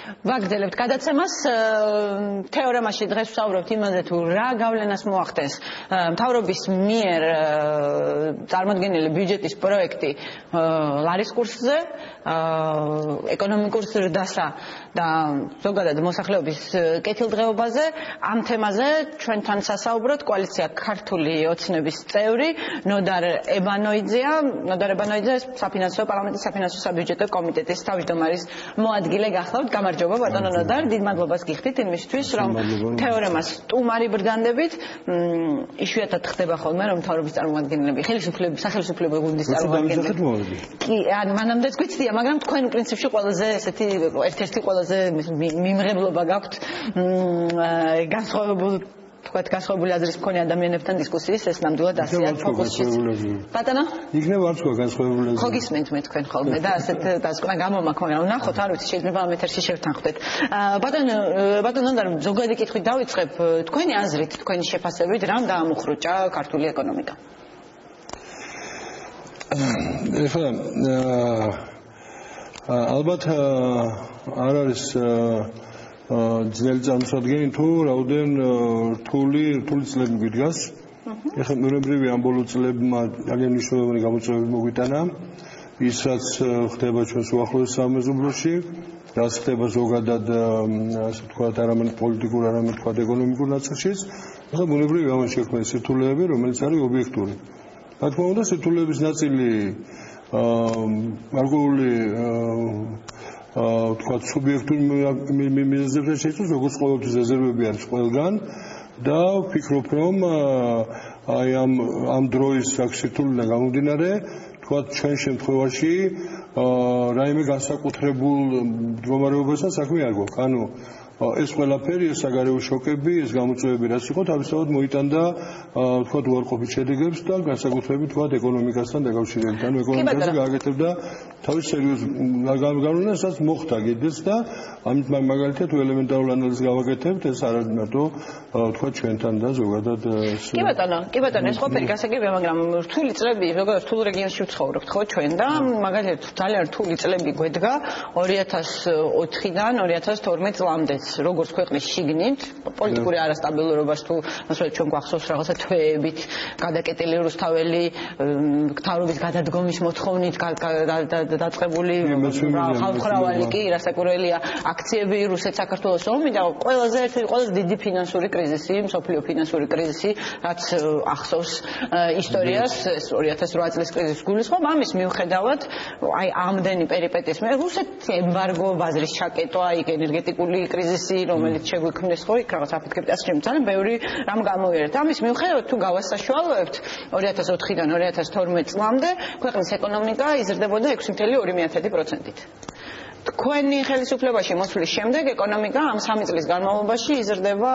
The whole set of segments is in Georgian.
ვაგრძელებთ გადაცემას თეორემაში დღეს ვსაუბრობთ იმაზე თუ რა გავლენას მოახდენს მთავრობის მიერ წარმოდგენილი ბიუჯეტის პროექტი ლარის კურსზე ეკონომიკურ ზრდასა და ზოგადად მოსახლეობის კეთილდღეობაზე ამ თემაზე ჩვენთან სასაუბროთ კოალიცია ქართული ოცნების წევრი ნოდარ ებანოიძეა საფინანსო პარლამენტის საფინანსო საბიუჯეტო კომიტეტის თავმჯდომარის მოადგილე გახლავთ გამარჯობა ბატონო ნოდარ დიდ მადლობას გიხდით იმისთვის რომ თეორემას სტუმარი ბრგანდებით იშვიათად ხდება ხოლმე რომ მთავრობის წარმომადგენლები სახელმწიფო გუნდის წარმომადგენლები კი ან მანამდეც გვიცდია მაგრამ თქვენ პრინციპში ყველაზე ესეთი ერთ-ერთი ყველაზე მიმღებლობა გაქვთ განსხვავებული აზრის მქონე ადამიანებთან დისკუსიის ეს ნამდვილად ასეა ფოკუსში ბატონო იქნება არ თქვა განსხვავებული ხო გისმენთ მე თქვენ ხოლმე და ასეთ დასკვნა გამომაქვს მაგრამ ნახოთ არ ვიცი შეიძლება ამ ეთერში შევთანხმდეთ ბატონო და ზოგადი კითხვით დავიწყებ თქვენი აზრით თქვენი შეფასებით რამ დაამუხრუჭა ქართული ეკონომიკა ეხლა ალბათ არ არის ძნელი წარმოსადგენი თუ რაოდენ რთული წლები გვიდგას. ეხლა ნოემბრივი ამ ბოლო წლებმა ძალიან მნიშვნელოვანი გამოწვევები მოგვიტანა. ის რაც ხდება ჩვენს უახლოეს სამეზობლოში, რაც ხდება ზოგადად ასე ვთქვათ, არამედ პოლიტიკურ, არამედ ვთქვათ ეკონომიკურ ნაწილშიც. ეხლა ნოემბრივი ამან შექმნა სირთულეები, რომელიც არის ობიექტური. რა თქმა უნდა, სირთულეების ნაწილი გარკვეული თქვათ სუბიექტური მიზეზებთან შეიცავს, როგორც ყოველთვის რეზერვები არის ყველგან და ვფიქრობ, რომ აი ამ დროის სირთულიდან გამომდინარე, თქვათ ჩვენ შემთხვევაში რაიმე განსაკუთრებულ მდგომარეობასთან საქმე არ გვაქვს. ანუ ეს ყველაფერი, ეს საგარეო შოკები, ეს გამოწვევები რაც იყო, თავისთავად მოიტანდა თქვათ უარყოფით შედეგებს და განსაკუთრებით თქვათ ეკონომიკასთან დაკავშირებით. ანუ ეკონომიკაზე გააკეთებდა თავის სერიოზ გავლენას, რაც მოხდა კიდეც და ამით მაგალითად ელემენტარულ ანალიზს გავაკეთებთ, ეს არ არის მარტო თქვათ ჩვენთან და ზოგადად კი ბატონო, ეს ყოფილი გასაგებია, მაგრამ რთული წლები, ზოგადად რთულ რეგიონში ვცხოვრობთ, ხო ჩვენ და მაგალითად ძალიან რთული წლები გვედგა 2004-დან 2012 წლამდე. როგორც ქვეყნის შიგნით, პოლიტიკური არასტაბილურობას თუ ასე ჩვენ გვახსოვს რაღაცა თვეებით, გადაკეტილი რუსთაველი, მთავრობის გადადგომის მოთხოვნით დაწყებული ხალხმრავალი კი რასაკვირველია აქციები რუსეთ-საქართველოს ომი და ყველაზე დიდი ფინანსური კრიზისი, მსოფლიო ფინანსური კრიზისი, რაც ახსოვს ისტორიას, 2008 წლის კრიზისს გულისხმობ, ამის მიუხედავად, აი ამდენი პერიპეტიის მე რუსეთის ემბარგო, ბაზრის ჩაკეტვა, ენერგეტიკული კრიზისი რომელიც შეგვიქმნეს ხო იქ რაღაც აფეთქებთ ასე ძალიან ბევრი რამ გამოვიარეთ. ამის მიუხედავად თუ გავასაშუალებთ 2004-დან 2012 წლამდე ქვეყნის ეკონომიკა იზრდებოდა 6.2%-ით. თქვენი ხელისუფლებაში მოსვლის შემდეგ ეკონომიკა ამ 3 წლის განმავლობაში იზრდება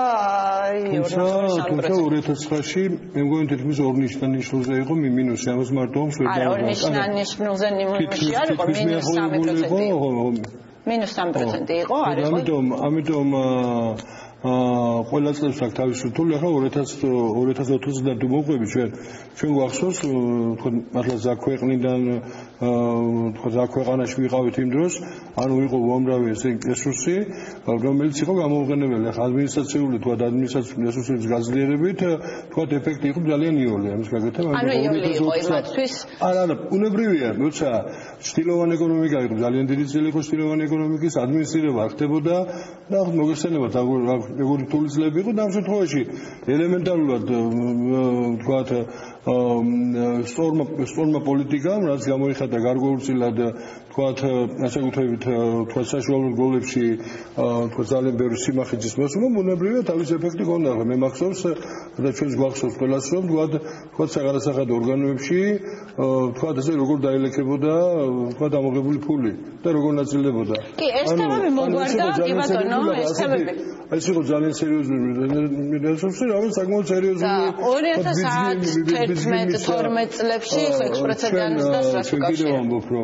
2009-ში მე მგონი თითქმის ორ ნიშნულზე იყო მინუსი, ამას მარტო ვერ არა, ორ ნიშნულზე მინუსი არ იყო, -3% იყო. -3% იყო, არ იყო. ამიტომ ყველა წელს აქვს თავისი რთული, ახლა 2020 წლიდან თუ მოვყვები ჩვენ გვახსოვს, თქვენ მართლა ზაქვეყნიდან ზაქვეყანაში ვიყავით იმ დროს, ანუ იყო უამრავი რესურსი, რომელიც იყო გამოუყენებელი. ახლა ადმინისტრაციული თუ ადმინისტრაციული რესურსების გაძლიერებით, თქვათ ეფექტი იყო ძალიან იოლი ამის გაკეთება. ანუ იოლი იყო იმათთვის? არა, უნებრივია, როცა ჩtildeოვანი ეკონომიკა იყო, ძალიან დიდი წილი იყო ჩtildeოვანი ეკონომიკის ადმინისტრირება ხდებოდა და მოგეხსენებათ როგორი რთული წლები იყო და ამ შემთხვევაში ელემენტარულად თქვათ სწორმა პოლიტიკამ, რაც გამოიხატა გარკვეულწილად თქვათ განსაკუთრებით თქვათ საშუალო რგოლებში თქვათ ძალიან ბევრი სიმახიძის მოსულა, უნებრივია თავის ეფექტი ჰქონდა. მე მახსოვს და ჩვენს გვახსოვს ყველას რომ თქვათ საგანასახადო ორგანოებში თქვათ ესე როგორ დაელექებოდა თქვათ ამოღებული ფული და როგორ ნაწილდებოდა. კი, ეს თემები მოგვარდა, კი ბატონო, ეს თემები. ეს იყო ძალიან სერიოზული რესურსი, რომელიც საკმაოდ სერიოზული 2011-12 წლებში 6%-იანს და ჩვენ კიდევ ამბობ რომ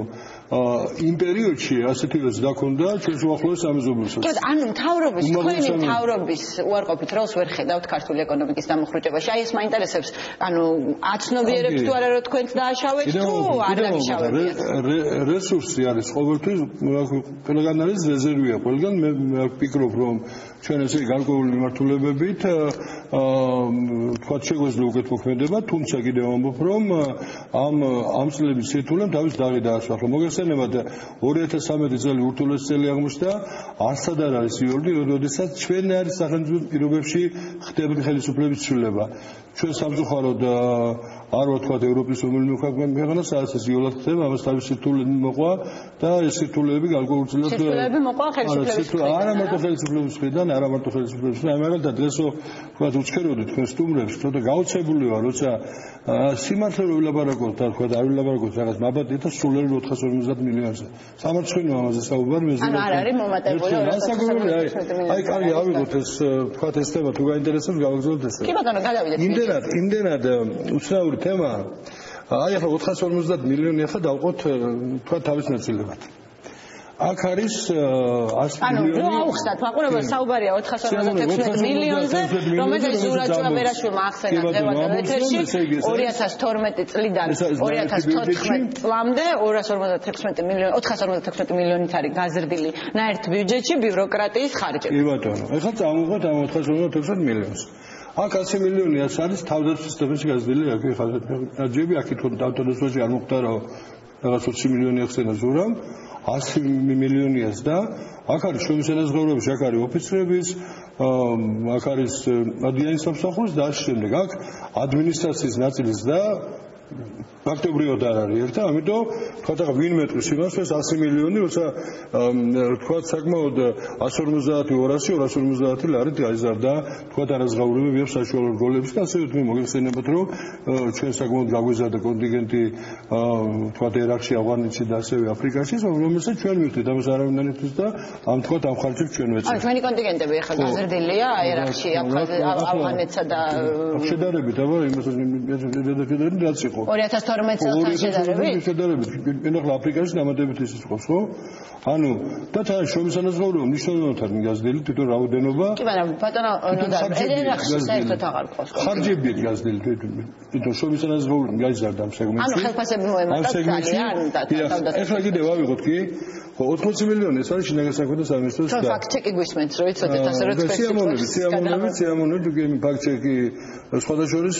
იმ პერიოდში ასეთივეც დაქონდა ჩვენს უახლოეს სამეზობლოსაც. ანუ თქვენი მთავრობის უარყოფით როლს ვერ ხედავთ ქართული ეკონომიკის დამუხრუჭებაში. აი ეს მაინტერესებს, ანუ აცნობიერებთ თუ არა რომ თქვენც დააშავეთ თუ არ დაგიშავებიათ. რესურსი არის ყოველთვის ყველგან არის რეზერვია. ყველგან მე ვფიქრობ რომ ჩვენ ესე გარკვეული მიმართულებებით თქვა შეგვეძლო უკეთმოქმედება, თუმცა კიდევ ამბობ რომ ამ წლების სიტულამ თავის დაღი დაასახლა. მოგეხსენებათ 2013 წელი ურთულეს წელი აღმოჩნდა, არცად არ არის იოლი, როდესაც ჩვენ არის სახელმწიფო პირობებში ხდებოდა ხელისუფლების ცვლილება. ჩვენ სამწუხაროდ არ ვთქვათ ევროპის რომელიმე ქვეყანა, სადაც ეს იოლად ხდება, ამას თავის სიტულები მოყვა და ეს სიტულები გარკვეულწილად სიტულები მოყვა ხელისუფლების მხრიდან. არა მარტო ხელისუფლების მხრიდან, არა მარტო ხელისუფლების მხრიდან, მაგრამ დღესო თქვათ უჩქეროდი თქვენ სტუმრებს, თორე გაუცებული ვარ, როცა სიმართლე ვილაპარაკოთ და თქვათ არ ვილაპარაკოთ რაღაც მაბატი და სულელი 450 მილიონზე. სამარცხინო ამაზე საუბარი მე ანუ არ არის მომატებული 450 მილიონი. აი კარგი ავიღოთ ეს თქვათ ეს თემა თუ გაინტერესებს გავაგზავნოთ ეს. კი ბატონო, გადავიდეთ. იმდენად უცნაური თემაა. აი ახლა 450 მილიონი ახლა დავყოთ თქვათ თავის ნაწილებად. აქ არის 100 მილიონი. ანუ აუხსნათ, მაყურებელს საუბარია 456 მილიონზე, რომელიც ზურაბ ჭაბერაშვილმა ახსენა დღევანდელ ეთერში 2012 წლიდან 2014 წლამდე 456 მილიონით არის გაზრდილი ნაერთ ბიუჯეტში ბიუროკრატიის ხარჯები. კი ბატონო, ეხლა წამოვიღოთ ამ 456 მილიონს. აქ 100 მილიონი არის თავდაცვის სისტემაში გაზრდილი, აქ ხარჯები, აქ თვითონ თავდაცვაში არ მოხდა რა რაღაც 20 მილიონი ახსენა ზურამ. 100 მილიონიას და აქ არის შემოსანაზღვრეობებში, აქ არის ოფიცრების, აქ არის ადვიანის სამსახურის და ასე შემდეგ. აქ ადმინისტრაციის ნაწილის და ფაქტობრივად არ არის ერთ, ამიტომ თქვათ ახლა ვინ მეტყვის იმას, რომ 100 მილიონი, როცა თქვათ საკმაოდ 150, 200, 250 ლარით გაიზარდა, თქვათ არაზღაურებები აქვს საშუალო რგოლების და ასევე თქვენ მოგეხსენებათ, რომ ჩვენ საკმაოდ გაგვიზარდა კონტინგენტი თქვათ ერაყში, ავღანეთში და ასევე აფრიკაში, რომელსაც ჩვენ მივხვდით, ამას არავინ არ იხდის და ამ თქვათ ამ ხარჯებს ჩვენ ვეწევთ. აი ჩვენი კონტინგენტები ახლა გაზრდილია ერაყში, ავღანეთსა და შედარებით, აბა იმასაც რაც იყო 2012 წელთან შედარებით? ახლა აფრიკაში დამატებით ის იყოს, ხო? ანუ და თან შემოსანაზღვრეობა მნიშვნელოვნად არის გაზრდილი თვითონ რაოდენობა. კი, მაგრამ ბატონო, ერაყში საერთოდ აღარ ყავს. ხარჯები გაზრდილი თვითონ შემოსანაზღვრეობა გაიზარდა ამ სეგმენტში. ანუ ხელფასები მოემატა ძალიან და ახლა კიდევ ავიღოთ კი 80 მილიონი ეს არის შინაგან საქმეთა სამინისტროს და ფაქტ-ჩეკი გვისმენთ, რომ იცოდეთ ასე რომ სიამოვნებით ფაქტ-ჩეკი სხვადასხვა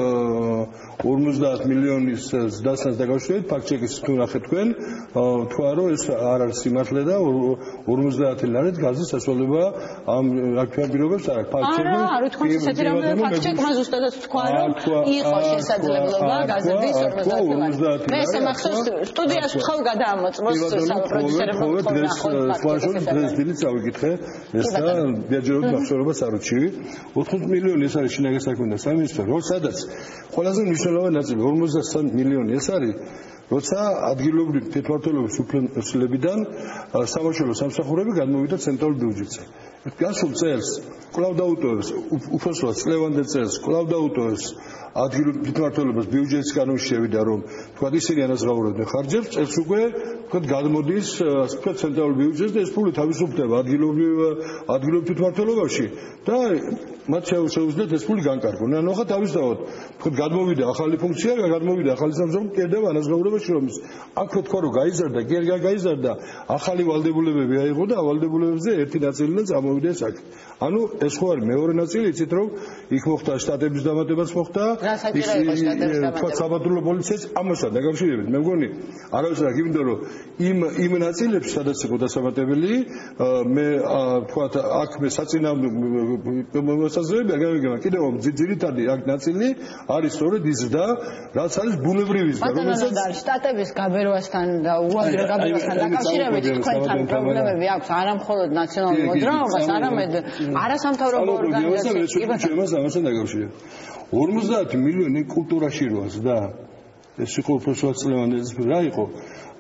50 მილიონის დასას დაკავშირებით ფაქტ-ჩეკის თუ ნახეთ თქვენ თქვა რომ ეს არ არის სიმართლე და 50 ლარით გაზის სასწავლება ამ აქtual პირობებს არ აქვს ფაქტ-ჩეკი. არა, თქვენ ესეთი რამე ფაქტ-ჩეკმა ზუსტადად თქვა რომ იყო შესაძლებლობა გაზრდის 50 ლარით. მე ესე მახსოვს სტუდიას ვთხოვ გადაამოწმოს პროდიუსერებმა დღეს დილით წავიკითხე ეს და დიაჯერობ მახსოვრებას არ უჩივი 80 მილიონი ეს არის შინაგან საქმეთა სამინისტრო სადაც ყველაზე მნიშვნელოვანი ნაწილი 53 მილიონი ეს არის როცა ადგილობრივი თვითმმართველობის უფლებიდან სამშობლო სამსახურები გადმოვიდა ცენტრალურ ბიუჯეტზე. გასულ წელს კვლავ დაუტოვებს უფროსულად წლევანდელ წელს კვლავ დაუტოვებს ადგილობრივ თვითმმართველობის ბიუჯეტის კანონში შევიდა რომ თქვა ისინი ანაზღაურებდნენ ხარჯებს წელს უკვე თქვა გადმოდის თქვა ცენტრალურ ბიუჯეტზე ეს ფული თავისუფლდება ადგილობრივ თვითმმართველობაში და მათ შეუძლიათ ეს ფული განკარგონ. ანუ ახლა თავისთავად თქვა გადმოვიდა ახალი ფუნქცია, გადმოვიდა ახალი სამსახური, კერდება ანაზღაურებაში რომ აქ თქვა რომ გაიზარდა, კი არ გაიზარდა, ახალი ვალდებულებები აიღო და ავალდებულებებზე ერთი ნაწილიდან წამოვიდა ეს აქ. ანუ ეს ხო არის მეორე ნაწილი, იცით რომ იქ მოხდა შტატების დამატებაც მოხდა, თქვა საბატონო პოლიციას ამასთან დაკავშირებით. მე მგონი არავის არ გიმინდა რომ იმ ნაწილებში სადაც იყო დასამატებელი, მე თქვა აქ მე საწინააღმდეგო საზრები აგებია კიდევ ძირითადი აქ ნაწილი არის სწორედ ის და რაც არის ბუნებრივი ზრდა რომელსაც შტატების გაბერვასთან და უაღრე გაბერვასთან დაკავშირებით თქვენთან პრობლემები აქვს არა მხოლოდ ნაციონალურ მოძრაობას არამედ არასამთავრობო ორგანიზაციებს ამასთან დაკავშირებით 50 მილიონი კულტურაში როას და ეს იყო უბრალოდ წლევანდელი რა იყო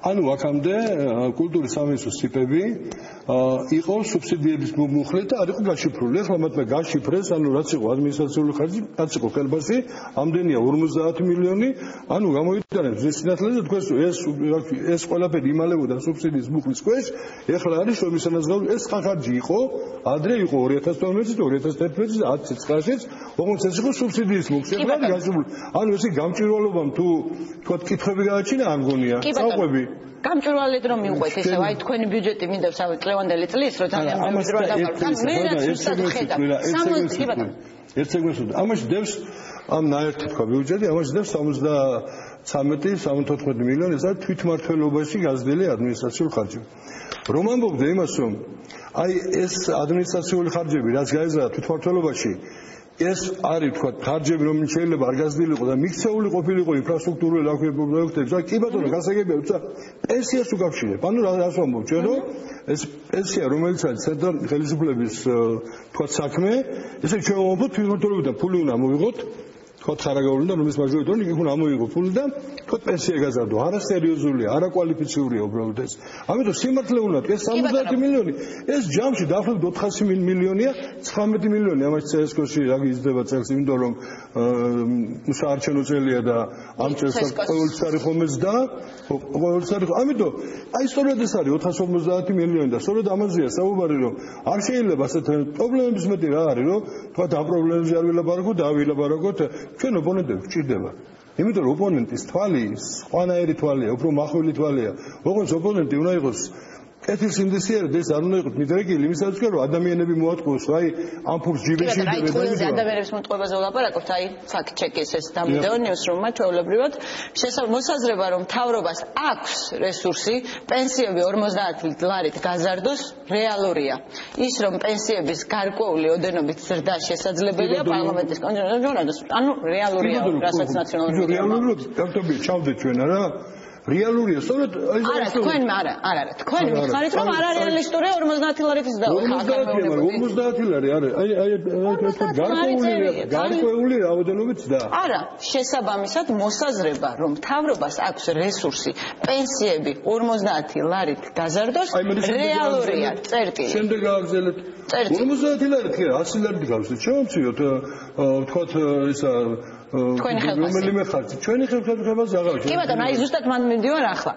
ანუ აქამდე კულტურის სამინისტროს ტიპები იყო სუბსიდიების მუხლით და არ იყო გაშიფრული. ახლა მათმა გაშიფრეს, ანუ რაც იყო ადმინისტრაციული ხარჯი, რაც იყო ხელფასი, ამდენია 50 მილიონი, ანუ გამოიტანებს ეს სინათლე და თქვენს ეს ყველაფერი იმალებოდა სუბსიდიის მუხლის ქვეშ, ეხლა არის შრომის ანაზღაურება, ეს ხარჯი იყო, ადრე იყო 2012-ში, 2011-ში, 10-19-ში, ოღონდ ეს იყო სუბსიდიის მუხლი, ეხლა არის გაშიფრული. ანუ ესე გამჭვირვალობამ თუ თქვა კითხვები გააჩინა, არ მგონია. წაყვები გამჭვირვალედ რომ მიყვეთ ესე აი თქვენი ბიუჯეტი მინდებს წლევანდელი წლის რომ ძალიან გამჭვირვალედ დავყავთ. ანუ მე რაც უბრალოდ ხედავ. ერთ სეგმენტს ამაში დევს ამ ნაერთი თქვა ბიუჯეტი, ამაში დევს 73-74 მილიონი, ეს არის თვითმმართველობაში გაზრდილი ადმინისტრაციული ხარჯი. რომ ამბობდე იმას, რომ აი ეს ადმინისტრაციული ხარჯები, რაც გაიზარდა თვითმმართველობაში, ეს არის თქვა ხარჯები, რომ შეიძლება არ გაზრდილიყო და მიქცეული ყოფილიყო ინფრასტრუქტურული პროექტებზე. კი ბატონო, გასაგებია, თუმცა პენსიას უკავშირებ. ანუ რას ვამბობ, ჩვენ რომ ეს პენსია, რომელიც არის ცენტრალური ხელისუფლების თქვა საქმე, ესე ჩვენ ვამბობ თვითმმართველობიდან ფული უნდა მოვიღოთ, თქვა ხარაგაულიდან, რომლის მაჟორიტარული იქ უნდა ამოიღო ფული და თქვა პენსია გაზარდო. არასერიოზულია, არაკვალიფიციურია უბრალოდ ეს. ამიტომ სიმართლე უნდა თქვა 70 მილიონი. ეს ჯამში დაახლოებით 400 მილიონია, 19 მილიონი ამაში CSK-ში რა გიზრდება წელს, იმიტომ რომ საარჩევნო წელია და ამ წელს ყოველთვის არის ხომ ეს და ყოველთვის არის. ამიტომ აი სწორედ ეს არის 450 მილიონი და სწორედ ამაზეა საუბარი, რომ არ შეიძლება ასეთ პრობლემების მეტი რა არის, რომ თქვა ამ პრობლემებზე არ ვილაპარაკოთ, დავილაპარაკოთ. ჩვენ ოპონენტები გვჭირდება. იმიტომ რომ ოპონენტის თვალი სხვანაირი თვალია, უფრო მახვილი თვალია. ოღონდ ოპონენტი უნდა იყოს კეთილსინდისიერი და ეს არ უნდა იყოს მიდრეკილი იმისათვის, რომ ადამიანები მოატყუოს, აი ამ ფურს ჯიბეში და ადამიანების მოტყუებაზე ვლაპარაკობთ, აი ფაქტ ჩეკის ეს დამდეო ნიუსრუმმა ჩვეულებრივად მოსაზრება, რომ მთავრობას აქვს რესურსი პენსიები 50 ლარით გაზარდოს, რეალურია. ის რომ პენსიების გარკვეული ოდენობით ზრდა შესაძლებელია პარლამენტის კონტროლს, ანუ რეალურია, რასაც ნაციონალური რეალურია, გამტობი ჩავდეთ ჩვენ არა რეალურია, სწორედ აი არა, თქვენ არა, თქვენ მიხარით რომ არ არის რეალისტური 50 ლარით ის და 50 ლარი არის, აი გარკვეული რაოდენობით და არა, შესაბამისად მოსაზრება, რომ მთავრობას აქვს რესურსი პენსიები 50 ლარით გაზარდოს, რეალურია, წერტილი. შემდეგ გააგზავნეთ 50 ლარით, 100 ლარით გავხსნით, შევამციროთ, თქვათ ისა თქვენი ხელფასი. რომელიმე ხარჯი. ჩვენი ხელფასი აღარ. კი ბატონო, აი ზუსტად მან მივდივარ ახლა.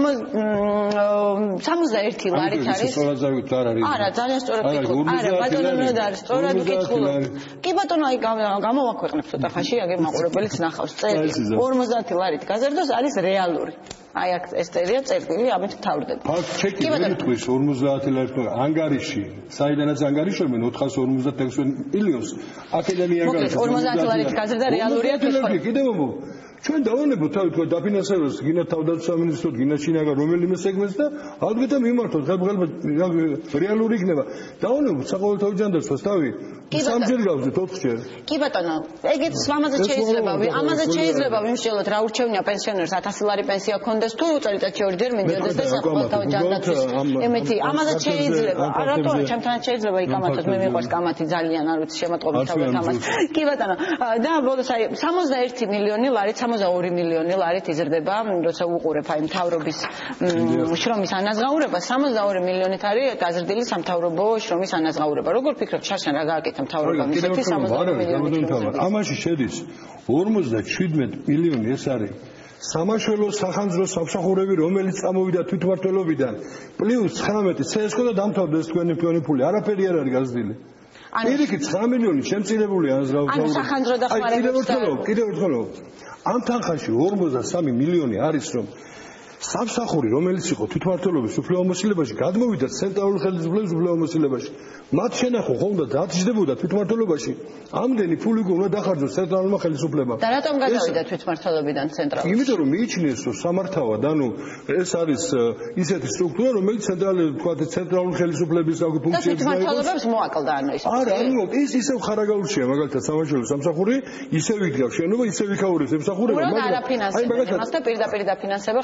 61 ლარით არის. არა, ძალიან სწორად გითხულობ. არა, ბატონო, ნუ არის სწორად გითხულობ. კი ბატონო, აი გამოვაქვეყნებ ცოტა ხანში, აგერ მაყურებელიც ნახავს. წერტილი 50 ლარით გაზარდოს არის რეალური. აი აქ ეს წერია წერტილი, ამით თავდება. ფაქტ ჩეკი მეთქვის 50 ლარით ანგარიში, საიდანაც ანგარიშობენ 456 მილიონს. აქედან ანგარიში 50 ლარით გაზარდა რეალურია თვითონ. კიდევ მომო ჩვენ დავანებოთ თავი დაფინანსებას გინდა თავდაცვის სამინისტროს გინდა შინაგან რომელიმე სეგმენტს და ალბათ მიმართოთ ხელმძღვანელობა რეალური იქნება დავანებოთ საყოველთაო ჯანდაცვას თავი სამჯერ გავზეთ 4 ჯერ კი ბატონო ეგეც ამაზე შეიძლება ვიმსჯელოთ რა ურჩევნია პენსიონერს 1000 ლარი პენსია ქონდეს თუ წელიწადში 2 ჯერ მიდიოდეს და საყოველთაო ჯანდაცვის ემეთი ამაზე შეიძლება რატო ჩემთანაც შეიძლება იკამათოს მე მიყვარს კამათი ძალიან არ ვიცი შემატყობი თავად ამას კი ბატონო და ბოლოს აი 61 მილიონი ლარით 62 მილიონი ლარით იზრდება, როცა უყურებ აი მთავრობის შრომის ანაზღაურება, 62 მილიონით არის გაზრდილი სამთავრობო შრომის ანაზღაურება. როგორ ფიქრობთ, შარშან რა გააკეთა მთავრობამ ისეთი 62 მილიონით? ამაში შედის 57 მილიონი ეს არის სამაშველო სახანძრო სამსახურები, რომელიც წამოვიდა თვითმმართველობიდან, პლუს 19 CSK და დამთავრდა ეს თქვენი ფული, არაფერი არ არის გაზრდილი. პირიქით 9 მილიონი შემწირებული ანაზღაურება. ანუ სახანძრო დახმარებისთვის კიდევ ერთხელ ამ თანხაში 53 მილიონი არის რომ სამსახური რომელიც იყო თვითმმართველობის უფლებამოსილებაში გადმოვიდა ცენტრალურ ხელისუფლების უფლებამოსილებაში მათ შენახო ხომ და დაჭდებოდა თვითმმართველობაში ამდენი ფული უნდა დახარჯოს ცენტრალურმა ხელისუფლებამ და რატომ გადავიდა თვითმმართველობიდან ცენტრალურ იმიტომ რომ მიიჩნიეს რომ სამართავად ანუ ეს არის ისეთი სტრუქტურა რომელიც ცენტრალურ ხელისუფლების ფუნქციებს თვითმმართველობებს მოაკლდა ანუ ის არა ანუ ის ისევ ხარაგაულშია მაგალითად სამაშველო სამსახური ისევ იდგა შენობა ისევ იქაურებს ემსახურება მაგრამ აი მაგალითად მას და პირდაპირ დაფინანსება ხდება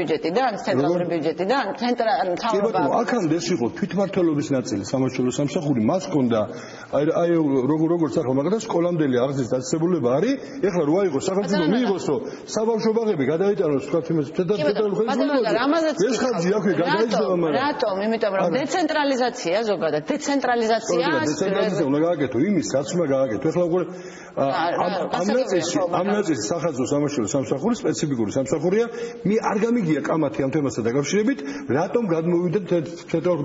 ბიუჯეტიდან, ცენტრალური ბიუჯეტიდან, მთავრობა. აქამდე ეს იყო თვითმმართველობის ნაწილი სამაშველო სამსახური, მას ჰქონდა აი როგორც ახლა მაგალითად სკოლამდელი აღზრდის დაწესებულება არის, ეხლა რო აიღოს სახელმწიფო მიიღოსო საბავშვო ბაღები გადაიტანოს თქვა ცენტრალურ ხელისუფლებაზე. ეს ხარჯი აქვე გადაიჭრა მაგრამ რატომ? იმიტომ რომ დეცენტრალიზაცია ზოგადად, დეცენტრალიზაცია უნდა გააკეთო იმის, რაც უნდა გააკეთო. ეხლა უკვე ამ ნაწილში სახაზო სამაშველო სამსახური სპეციფიკური სამსახურია, მე არ გამიგია კამათი ამ თემასთან დაკავშირებით, რატომ გადმოვიდეთ ცენტრალურ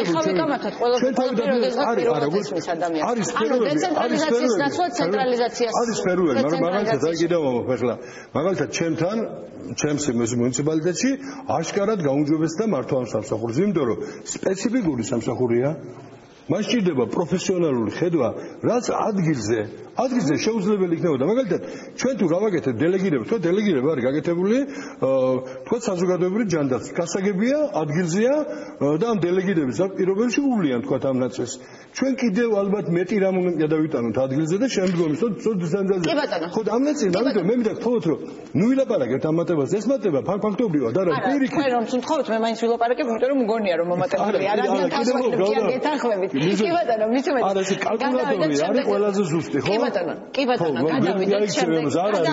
არის დეცენტრალიზაციის ნაცვლად ცენტრალიზაციას არის სფეროები, მაგრამ მაგალითად აი კიდევ ახლა მაგალითად ჩემს მუნიციპალიტეტში აშკარად გაუმჯობესდა მართვა ამ სამსახურს, იმიტომ რომ სპეციფიკური სამსახურია, მას სჭირდება პროფესიონალური ხედვა, რაც ადგილზე შეუძლებელი იქნებოდა. მაგალითად, ჩვენ თუ გავაკეთებთ დელეგირება, თქვა დელეგირება არის გაკეთებული, თქვა საზოგადოებრივი ჯანდაცვის გასაგებია, ადგილზეა და ამ დელეგირების პირობებში უვლიან თქვა ამ ნაწილს. ჩვენ კიდევ ალბათ მეტი რამ უნდა დავიტანოთ ადგილზე და შემდგომი დეცენტრალიზაცია. ხო, ამ ნაწილს, ამიტომ მე მინდა გთხოვოთ, რომ ნუ ვილაპარაკებთ ამ მატებაზე. ეს მატება ფაქტობრივად არ არის პირიქით. თქვენ რომ თხოვთ, მე მაინც ვილაპარაკებ, იმიტომ რომ მგონია რომ მომატებული არ არის თავშეყრებიან გეთანხმებით. კი ბატონო, ვიცი მე. არა, ეს კალკულატორი არის ყველაზე ზუსტი, ხო? კი ბატონო, გადავიდეთ შემდეგ.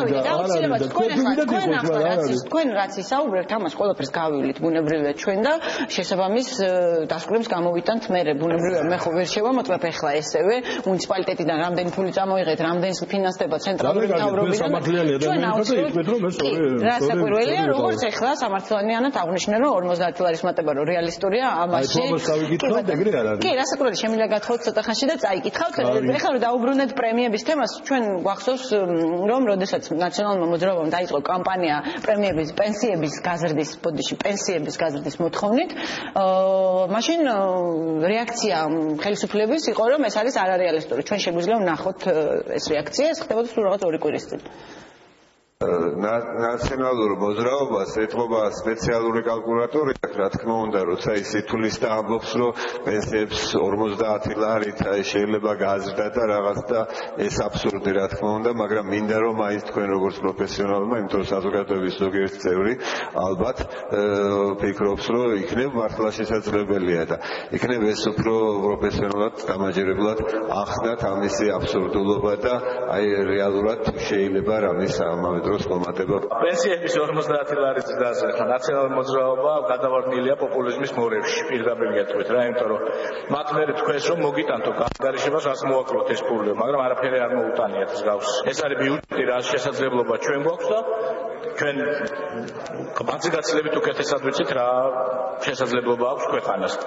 თქვენ რაც ისაუბრებთ, ამას ყველაფერს გავივლით ბუნებრივია ჩვენ და შესაბამის დასკვნებს გამოვიტანთ მერე ბუნებრივია. მე ხო ვერ შევამოწმებ ახლა ესევე მუნიციპალიტეტიდან რამდენი ფული წამოიღეთ, რამდენს ფინანსდება ცენტრალური მთავრობიდან. ჩვენ ავწევთ, რა საკვირველია, როგორც ახლა სამართლიანად აღნიშნე, რომ 50 ლარის მატება რო რეალისტურია ამაში. კი, რა საკვირველია, შემიძლია გათხოვოთ ცოტა ხანში და წაიკითხავთ. ახლა რომ დაუბრუნდეთ პრემიების თემას, ჩვენ გვახსოვს, რომ როდესაც ნაციონალურმა მოძრაობამ დაიწყო კამპანია პრემიების, პენსიების გაზრდის მოთხოვნით, მაშინ რეაქცია ხელისუფლების იყო, რომ ეს არის არარეალისტური. ჩვენ შეგვიძლია ვნახოთ ეს რეაქცია, ეს ხდებოდა სულ რაღაც 2 კვირის წინ. ნაციონალურ მოძრაობას ეთმობა სპეციალური კალკულატორი, რა თქმა უნდა, როცა ის ითulis და ამბობს, რომ პენსიებს 50 ლარით შეიძლება გააზრდა და რაღაც და ეს აბსურდი, რა თქმა უნდა, მაგრამ მინდა რომ აი თქვენ როგორც პროფესიონალმა, იმიტომ რომ საზოგადოების ზოგიერთი წევრი ალბათ ფიქრობს, რომ იქნებ მართლა შესაძლებელია და იქნებ ეს უფრო პროფესიონალად დამაჯერებლად ახსნათ ამისი აბსურდულობა და აი რეალურად შეიძლება რამის ამავე დროს მომატება. პენსიების 50 ლარის გაზრდა ნაციონალური მოძრაობა გადავარდნილია პოპულიზმის მორევში. პირდაპირ გეტყვით რა, იმიტომ რომ მათ მერე თქვენს რომ მოგიტანთო განგარიშებას რაც მოაკლოთ ეს ფული, მაგრამ არაფერი არ მოუტანიათ ეს გავს. ეს არის ბიუჯეტი, რაც შესაძლებლობა ჩვენ გვაქვს და ჩვენ განცილებით უკეთესად ვიცით რა შესაძლებლობა აქვს ქვეყანას.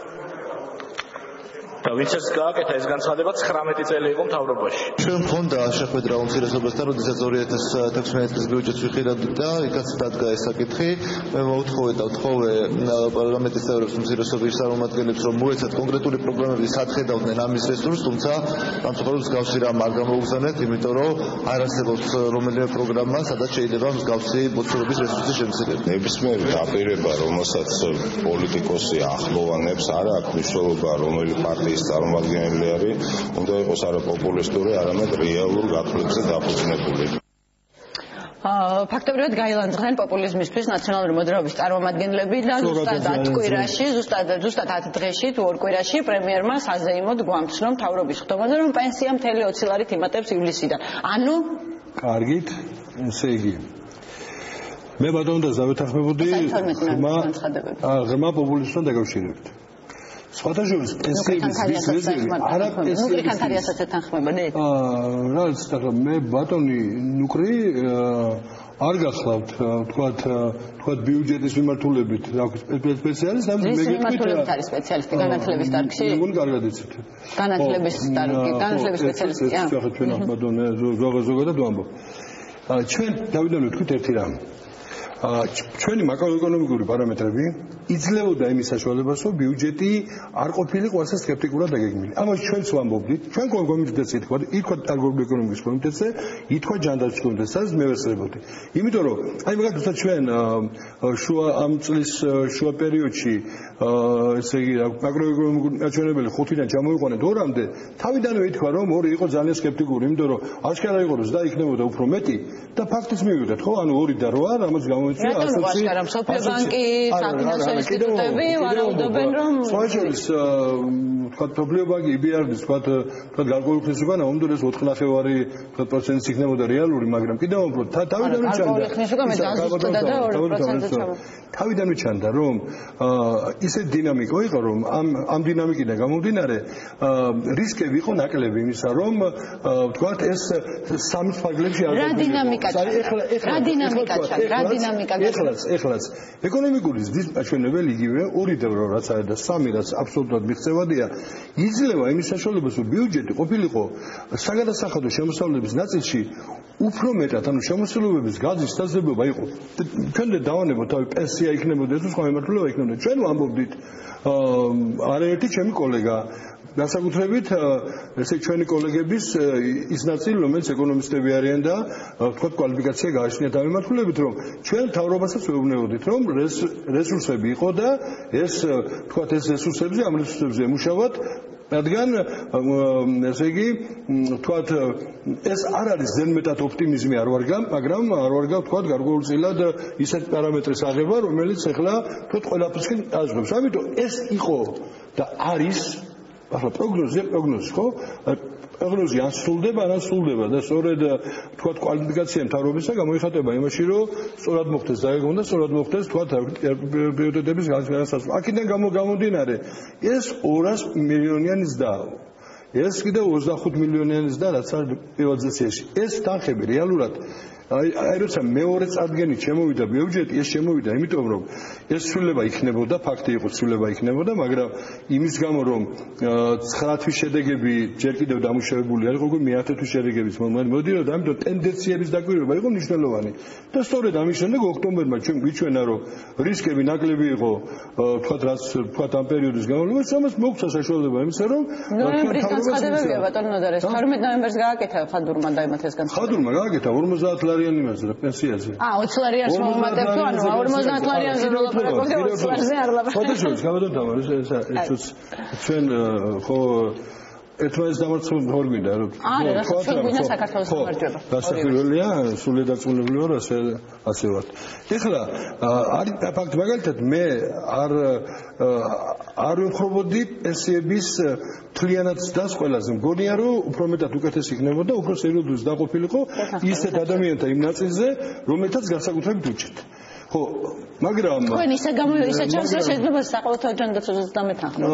და ვინც ეს გააკეთა ეს განცხადება 19 წელი იყო მთავრობაში. ჩვენ მქონდა შეხვედრა უმცირესობასთან, როდესაც 2016 წლის ბიუჯეტს ვიხილავდით და იქაც დადგა ეს საკითხი. მე მოვთხოვე პარლამენტის წევრებს, უმცირესობის წარმომადგენლებს, რომ მოეცათ კონკრეტული პროგრამები სად ხედავდნენ ამის რესურსს, თუმცა სამწუხაროდ მსგავსი რამ არ გამოგზავნეთ, იმიტომ რომ არ არსებობს რომელიმე პროგრამა, სადაც შეიძლება მსგავსი მოცულობის რესურსი შემცირდეს. ნებისმიერი დაპირება, რომელსაც პოლიტიკოსი ახლოვანებს, არ აქვს მნიშვნელობა, რომელი პარტიის წარმომადგენელი არის, უნდა იყოს არა პოპულისტური, არამედ რეალურ გათვლებზე დაფუძნებული. ფაქტობრივად გაილანძღნენ პოპულიზმისთვის ნაციონალური მოძრაობის წარმომადგენლები და ზუსტად 10 დღეში თუ 2 კვირაში პრემიერმა საზეიმოდ გვამცნო მთავრობის ხდომაზე, რომ პენსია მთელი 20 ლარით იმატებს ივლისიდან. ანუ კარგით, ესე იგი მე ბატონო დავეთანხმებოდი ღრმა პოპულიზმთან დაკავშირებით. სხვათა შორის პენსიების მიზეზი არა პენსიების რაც ახლა მე ბატონი ნუკრი არ გახლავთ თქვათ ბიუჯეტის მიმართულებით სპეციალისტი ამის მე მიმართულებით არის სპეციალისტი განათლების დარგში მეგონი კარგად იცით განათლების სპეციალისტია ჩვენ ბატონო ზოგადად ვამბობ ჩვენ დავიდან ვთქვით ერთი რამ ჩვენი მაკროეკონომიკური პარამეტრები იძლეოდა იმის საშუალებას, რომ ბიუჯეტი არ ყოფილიყო ასე სკეპტიკურად დაგეგმილი. ამას ჩვენც ვამბობდით, ჩვენ კომიტეტზე ითქვა აგროეკონომიკის კომიტეტზე, ითქვა ჯანდაცვის კომიტეტზე, მე ვესწრებოდი. იმიტომ რომ აი მაგალითად ჩვენ ამ წლის შუა პერიოდში ესე იგი მაკროეკონომიკური ნაჩვენებელი 5-დან ჩამოიყვანეთ 2-მდე, თავიდანვე ითქვა რომ 2 იყო ძალიან სკეპტიკური, იმიტომ რომ აშკარა იყო რომ ზდა იქნებოდა უფრო მეტი და ფაქტიც მივიღეთ, ხო? ანუ 2 და 8, ამას გამოიწვია ფობლიო ბანკი EBRD-ს თქვა გარკვეული ხნის უკან ამდენს 4.5% იქნებოდა რეალური, მაგრამ კიდევ უფრო თავიდანვე ჩანდა რომ ისე დინამიკა იყო რომ ამ დინამიკიდან გამომდინარე რისკები იყო ნაკლები იმისა რომ ვთქვათ ეს სამი ფაგლებში არ ეხლაც ეკონომიკური ზრდის მაჩვენებელი იგივე 2 რაც არის და 3 რაც აბსოლუტურად მიღწევადია იძლევა იმის საშუალებას რომ ბიუჯეტი ყოფილიყო საგადასახადო შემოსავლების ნაწილში უფრო მეტად ანუ შემოსავლების გაზის შესაძლებლობა იყო თქვენ დავანებოთ თავი პენსია იქნებოდა თუ სხვა მიმართულება იქნებოდა ჩვენ ვამბობდით არაერთი ჩემი კოლეგა განსაკუთრებით ესე ჩვენი კოლეგების ის ნაწილი რომელიც ეკონომისტები არიან და თქვა კვალიფიკაცია გააჩნიათ ამ მიმართულებით რომ ჩვენ მთავრობასაც ვეუბნებოდით რომ რესურსები იყო და ეს თქვა ეს რესურსებზე ამ რესურსებზე ემუშავათ რადგან ესე იგი თქვათ ეს არ არის ზენმეტად ოპტიმიზმი არ ვარგა მაგრამ არ ვარგა თქვათ გარკვეულწილად ისეთ პარამეტრის აღება რომელიც ახლა თქვათ ყველაფერსკენ დაჟღებს ამიტომ ეს იყო და არის ახლა პროგნოზი ხო პროგნოზი ან სრულდება ან სრულდება და სწორედ თქვათ კვალიფიკაცია მთავრობისა გამოიხატება იმაში რომ სწორად მოხდეს დაგეგმვა და სწორად მოხდეს თქვათ პრიორიტეტების განსაზღვრა აქედან გამომდინარე ეს 200 მილიონიანი ზრდაა ეს კიდევ 25 მილიონიანი ზრდა რაც არის პრივატიზაციაში ეს თანხები რეალურად აი როცა მეორე წარდგენით შემოვიდა ბიუჯეტი ეს შემოვიდა იმიტომ რომ ეს ცვლილება იქნებოდა ფაქტი იყო ცვლილება იქნებოდა მაგრამ იმის გამო რომ 9 თვის შედეგები ჯერ კიდევ დამუშავებული არ იყო მე-10 თვის შედეგებიც მოდიოდა ამიტომ ტენდენციების დაკვირვება იყო მნიშვნელოვანი და სწორედ ამის შემდეგ ოქტომბერმა ჩვენ გვიჩვენა რომ რისკები ნაკლები იყო თქვათ რაც თქვათ ამ პერიოდის განმავლობაში ამას მოგვცა საშუალება იმისა რომ ნოემბრის განცხადებებია ბატონო ნოდარეს 12 ნოემბერს გააკეთა ხადურმა დაემატეს განცხადება ხადურმა გააკეთა 50 ლარიანი იმაზე და პენსიაზე. 20 ლარიანს მომატებ თუ ანუ 50 ლარიანზე ვლაპარაკობთ 20 ლარზე არ ვლაპარაკობთ. ხო, გამოდოთ ეს ჩვენ ხო ერთმანეთს დამარცხებული ვერ გვინდა რომ ჩვენ გვინდა საქართველოს გამარჯვება. გასაკვირველია, სულიერ დაწუნებული ვარ ასე ვარ. ეხლა არის ფაქტი მაგალითად მე არ ვხობოდი პენსიების თლიანად ზრდას ყველაზე მგონია რომ უფრო მეტად უკეთესი იქნებოდა, უფრო სერიოზულად დაყოფილიყო ისეთ ადამიანთა იმ ნაწილზე, რომელთაც განსაკუთრებით უჭირთ. ხო, მაგრამ თქვენ ისე ჩანს რომ შეიძლება საყოველთაო ჯანდაცვაზე დამეთანხმოთ.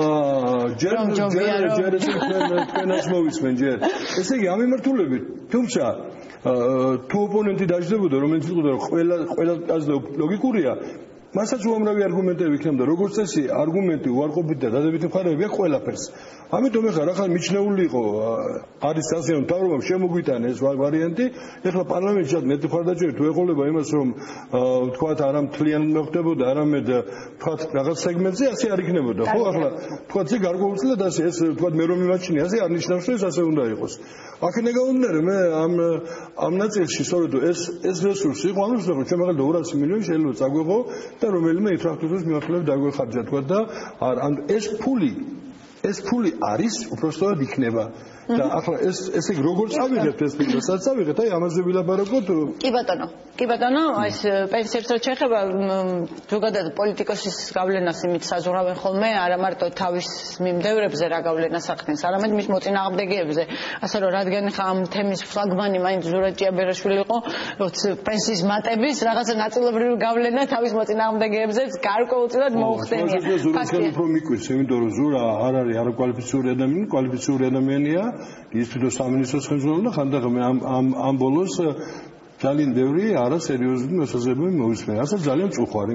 ჯერ თქვენაც მოვისმენ ჯერ. ესე იგი ამ მიმართულებით, თუმცა თუ ოპონენტი დაждდებოდა რომელიც იყო და ყველა კაცზე ლოგიკურია მასაც უამრავი არგუმენტები იქნებოდა როგორც წესი არგუმენტი უარყოფით და დადებითი მხარეები აქვს ყველაფერს ამიტომ ეხლა რა ხარ მიჩნეული იყო არის ასე რომ თავრობამ შემოგვიტანა ეს ვარიანტი ეხლა პარლამენტში მეტი მხარდაჭერით თუ ეყოლება იმას რომ თქვათ არა მთლიანად მოხდებოდა არამედ თქვათ რაღაც სეგმენტზე ასე არ იქნებოდა ხო ახლა თქვათ ზე გარკვეულწილად ასე ეს თქვათ მე რომ მიმაჩნია ასე არ ნიშნავს რომ ეს ასე უნდა იყოს აქედან გამომდინარე მე ამ ნაწილში სწორედ ეს რესურსი იყო ამის რომ ჩვენ მაგალითად 200 მილიონი შეიძლება წაგვეღო და რომელიმე ინფრასტრუქტურის მიმართულებით დაგვეხარჯა თქვა და ან ეს ფული არის უბრალოდ იქნება და ახლა ესე როგორ წავიღებთ ეს ფიქრსაც წავიღეთ აი ამაზე ვილაპარაკოთ კი ბატონო ეს პენსიებს რაც შეეხება ზოგადად პოლიტიკოსის გავლენას იმით საზღვრავენ ხოლმე არა მარტო თავის მიმდევრებზე რა გავლენას ახდენს არამედ მის მოწინააღმდეგეებზე ასე რომ რადგან ხა ამ თემის ფლაგმანი მაინც ზურაბ ჭიაბერაშვილი იყო პენსიის მატების რაღაცა ნაწილობრივი გავლენა თავის მოწინააღმდეგეებზეც გარკვეულწილად მოუხდენია ფაქტია უფრო მიკვირს იმიტომ რომ ზურა არ არის არაკვალიფიციური ადამიანი კვალიფიციური ადამიანია ის თვითონ სამინისტროს ხელმძღვანელი და ხანდახან ამ ბოლოს ძალიან ბევრი არასერიოზული მოსაზრებები მოვისმენ. ასე ძალიან წუხარი.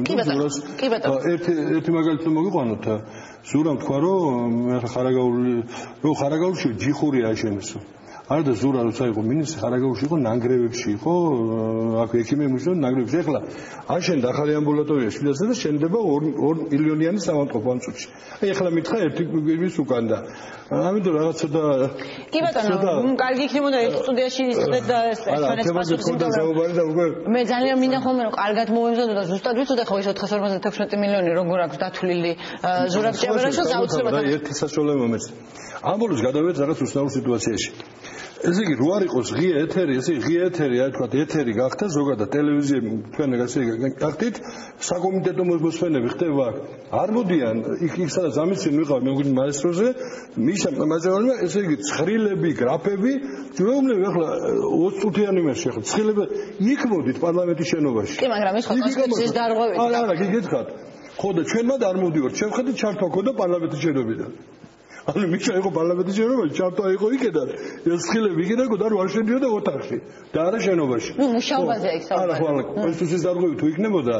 ერთი მაგალითი მოგიყვანოთ. ზურამ თქვა რომ ხარაგაულში ჯიხური აშენესო. არა და ზურა როცა იყო მინისტრი ხარაგაულში იყო ნანგრევებში იყო აქ ექიმი მუშაობდა ნანგრევებში. ეხლა აშენდა ახალი ამბულატორია შვილაძე და შენდება 2 მილიონიანი სამავთყოფო ამ წუთში. აი ეხლა მითხა ერთი გვირვის უკან და ამიტომ რაღაც ცოტა კი ბატონო კარგი იქნებოდა ერთ სტუდიაში ისწრეთ და ესწრეთ მე ძალიან მინდა ხოლმე რომ კარგად მოვემზადო და ზუსტად ვიცოდე ხო ის 456 მილიონი როგორ აქვს დათვლილი ზურაბ ჭიაბერაშვილს აუცილებლად ერთი საშუალება მომეც ამ ბოლოს გადავედით რაღაც უცნაურ სიტუაციაში ესე იგი რო არ იყოს ღია ეთერი, ესე ღია ეთერი, აი თქვა ეთერი გახდა ზოგადად ტელევიზიები თქვენ ესე გახდით საკომიტეტო მოსვენები ხდება აქ. არ მოდიან იქ სადაც ამიცენ ვიყავ მეგონა მაესტროზე, მიშა მაჟორმა ესე იგი ცხრილები, გრაფები, მეუბნები ახლა 20 წუთიანი იმაში ახლა ცხრილები იქ მოდით პარლამენტის შენობაში. კი, მაგრამ ის ხო კონსტიტუციის დარღვევით. არა, გიგეთხათ. ხო და ჩვენმა არ მოვდივართ, ჩვენ ხედავთ ჩართვა ქონდა პარლამენტის შენობიდან. ანუ მიშა იყო პარლამენტის შენობაში, ჩართვა იყო იქიდან, ეს ხილები იქიდან გოდა რომ არ შედიოდა ოთახში და არა შენობაში. ნუ მუშაობაზე იქ საუბარი. არა, ხო, კონსტიტუციის დარღვევით თუ იქნებოდა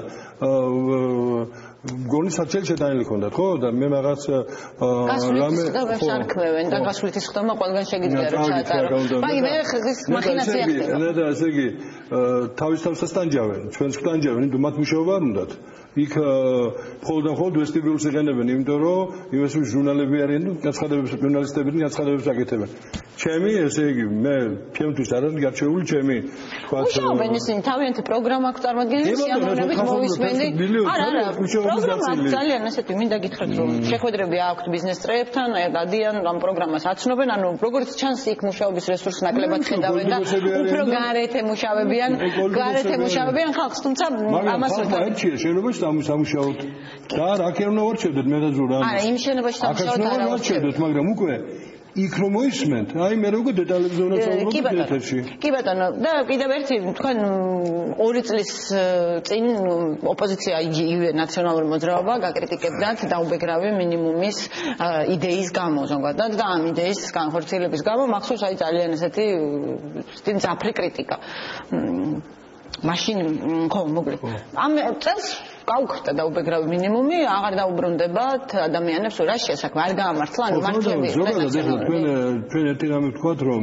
გონი საჩელი შეტანილი ქონდათ, ხო? და მე რაღაც რამე ხო არქმევენ და გასვლითის ხდომა ყველგან შეგიძლია რომ ჩაატარო. მაგ მე ხის მახინაცია ხდება. და ესე იგი თავის თავსაც ტანჯავენ, ჩვენს ტანჯავენ, იმიტომ მათ მუშაობა არ უნდათ. იქ მხოლოდ ვესტიბიულს იყენებენ, იმიტომ რომ იმას ჟურნალები არიან და გაცხადებებს ჟურნალისტები გაცხადებებს აკეთებენ. ჩემი ესე იგი მე ჩემთვის არ არის გარჩეული ჩემი თქვა მუშაობენ ისინი თავიანთი პროგრამა აქვს წარმოადგენილი სიამოვნებით მოვისმენდი. არა, პროგრამა ძალიან ასეთი მინდა გითხრათ რომ შეხვედრები აქვთ ბიზნეს წრეებთან, დადიან ამ პროგრამას აცნობენ, ანუ როგორც ჩანს იქ მუშაობის რესურს ნაკლებად ხედავენ და უფრო გარეთ ემუშავებიან ხალხს, თუმცა ამას ვთქვი შენობაში სამუშაოდ და რა კი არ უნდა ვარჩევდეთ მე და ზურა. არა, იმ შენობაში სამუშაოდ არ ვარჩევდეთ, მაგრამ უკვე იქ რომ მოისმენთ, აი მე როგორ დეტალებზე უნდა წავიდეთ ეთერში. კი ბატონო, და კიდევ ერთი თქვენ 2 წლის წინ ოპოზიცია იგივე ნაციონალური მოძრაობა გაკრიტიკებდათ დაუბეგრავი მინიმუმის იდეის გამო ზოგადად და ამ იდეის განხორციელების გამო მახსოვს აი ძალიან ესეთი მძაფრი კრიტიკა. მაშინ ხო მოკლედ ამ წელს გაუქმდა დაუბეგრავი მინიმუმი, აღარ დაუბრუნდებათ ადამიანებს რა შესაძლოა არ გაამართლა, ანუ მართლები ზოგადად ეხლა თქვენ ერთი რამე ვთქვათ რომ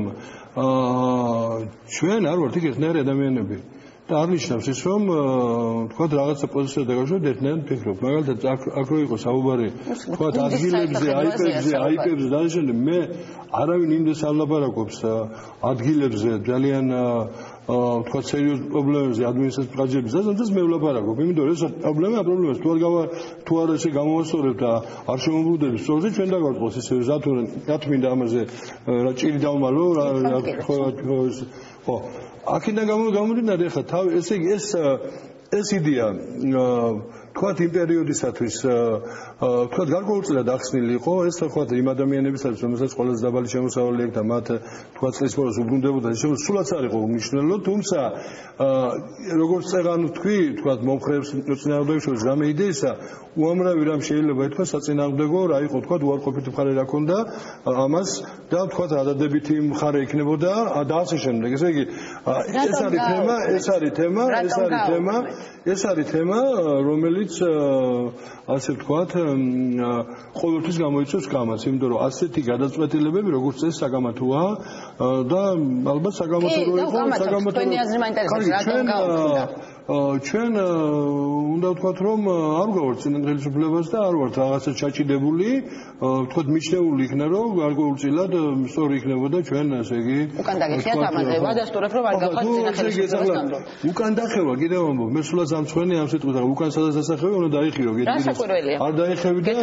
ჩვენ არ ვართ იქ ერთნაირი ადამიანები და არ ნიშნავს ის რომ ვთქვათ რაღაცა პოზიციაზე დაგავშოთ ერთნაირად ფიქრობ. მაგალითად აქ რო იყო საუბარი ვთქვათ ადგილებზე, აიპებზე და ამჟამად მე არავინ იმდეს არ ლაპარაკობს ადგილებზე ძალიან ვთქვათ სერიოზულ პრობლემებზე ადმინისტრაციის გაჯერების და მე ვლაპარაკობ, იმიტომ რომ ეს პრობლემას თუ არ ესე გამოვასწორებ და არ შემოგვდები სწორზე ჩვენ დავარყოს ესე რა თმინდა ამაზე რა ჭირი დავმალო ხო აქედან გამომდინარე ხა თავი ესე იგი ეს იდეა თქვათ იმ პერიოდისათვის თქვათ გარკვეულწილად ახსნილი იყო ეს თქვათ იმ ადამიანებისაც რომელსაც ყველაზე დაბალი შემოსავალი აქვს და მათ თქვათ წლის ბოლოს უბრუნდებოდა სულაც არ იყო მნიშვნელო თუმცა როგორც წეგან თქვი თქვათ მომხრეებს წინააღმდეგებს შორის რამე იდეისა უამრავი რამ შეიძლება ითქვა საწინააღმდეგო რა იყო თქვათ უარყოფითი მხარე რა ქონდა ამას და თქვათ ადადებითი მხარე იქნებოდა და ასე შემდეგ ესე იგი ეს არის თემა რომელიც ასე ვთქვათ ყოველთვის გამოიწვევს გამაც იმიტომ რომ ასეთი გადაწყვეტილებები როგორც ეს საგამათოა და ალბათ საგამათო რო იყო თქვენი აზრი მაინტერესებს რატომ გაუქმდა ჩვენ უნდა ვთქვათ რომ არ გავართ წინადღელისუფლებას და არ ვართ რაღაცა ჩაჭიდებული ვთქვათ მიჩნეული იქნა რომ გარკვეულწილად სწორი იქნებოდა ჩვენ ასე იგი უკან დაგიხიათ ამაზე ვადასტურებ რომ არ გავხართ წინადღელისუფლებასთან უკან დახევა კიდევ ამბობ მე სულაც ამ ჩვენი ამ სიტყვით უკან სადაც დასახევი უნდა დაიხიო არ დაიხევი და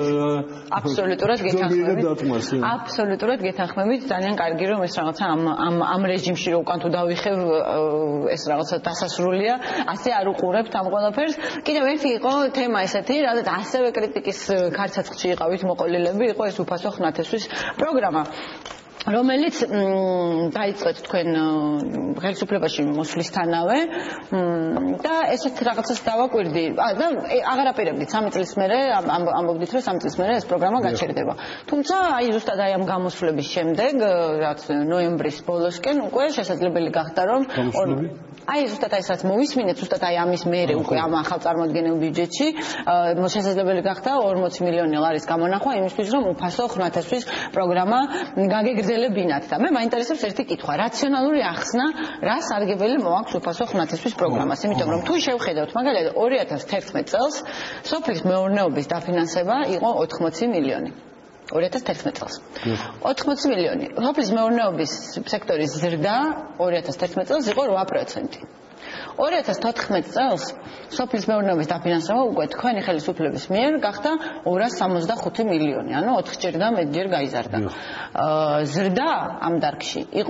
აბსოლუტურად გეთანხმებით ძალიან კარგი რომ ეს რაღაცა ამ რეჟიმში რომ უკან თუ დავიხევ ეს რაღაცა დასასრულია ასე არ უყურებთ ამ ყველაფერს. კიდევ ერთი იყო თემა ესეთი, რადგან ასევე კრიტიკის ქარცაცხში იყავით მოყოლილები, იყო ეს უფასო ხნათესვის პროგრამა. რომელიც დაიწყეთ თქვენ ხელისუფლებაში მოსვლისთანავე და ესეთ რაღაცას დავაკვირდი. და აღარაპირებდით 3 წლის მერე ამბობდით რომ 3 წლის მერე ეს პროგრამა გაჩერდება. თუმცა აი ზუსტად აი ამ გამოსვლების შემდეგ რაც ნოემბრის ბოლოსკენ უკვე შესაძლებელი გახდა რომ აი ზუსტად აი სადაც მოვისმინეთ ზუსტად აი ამის მერე უკვე ამ ახალ წარმოდგენილ ბიუჯეტში შესაძლებელი გახდა 40 მილიონი ლარის გამონახვა იმისთვის რომ უფასო ხნათესვის პროგრამა გაგეგრძელებინათ და მე მაინტერესებს ერთი კითხვა რაციონალური ახსნა რა სარგებელი მოაქვს უფასო ხნათესვის პროგრამას იმიტომ რომ თუ შევხედავთ მაგალითად 2011 წელს სოფლის მეურნეობის დაფინანსება იყო 80 მილიონი 2011 წელს 80 მილიონი. სოფლის მეურნეობის სექტორის ზრდა 2011 წელს იყო 8%. 2014 წელს სოფლის მეურნეობის დაფინანსება უკვე თქვენი ხელისუფლების მიერ გახდა 265 მილიონი, ანუ 4-ჯერ და მეტჯერ გაიზარდა. ზრდა ამ დარგში იყო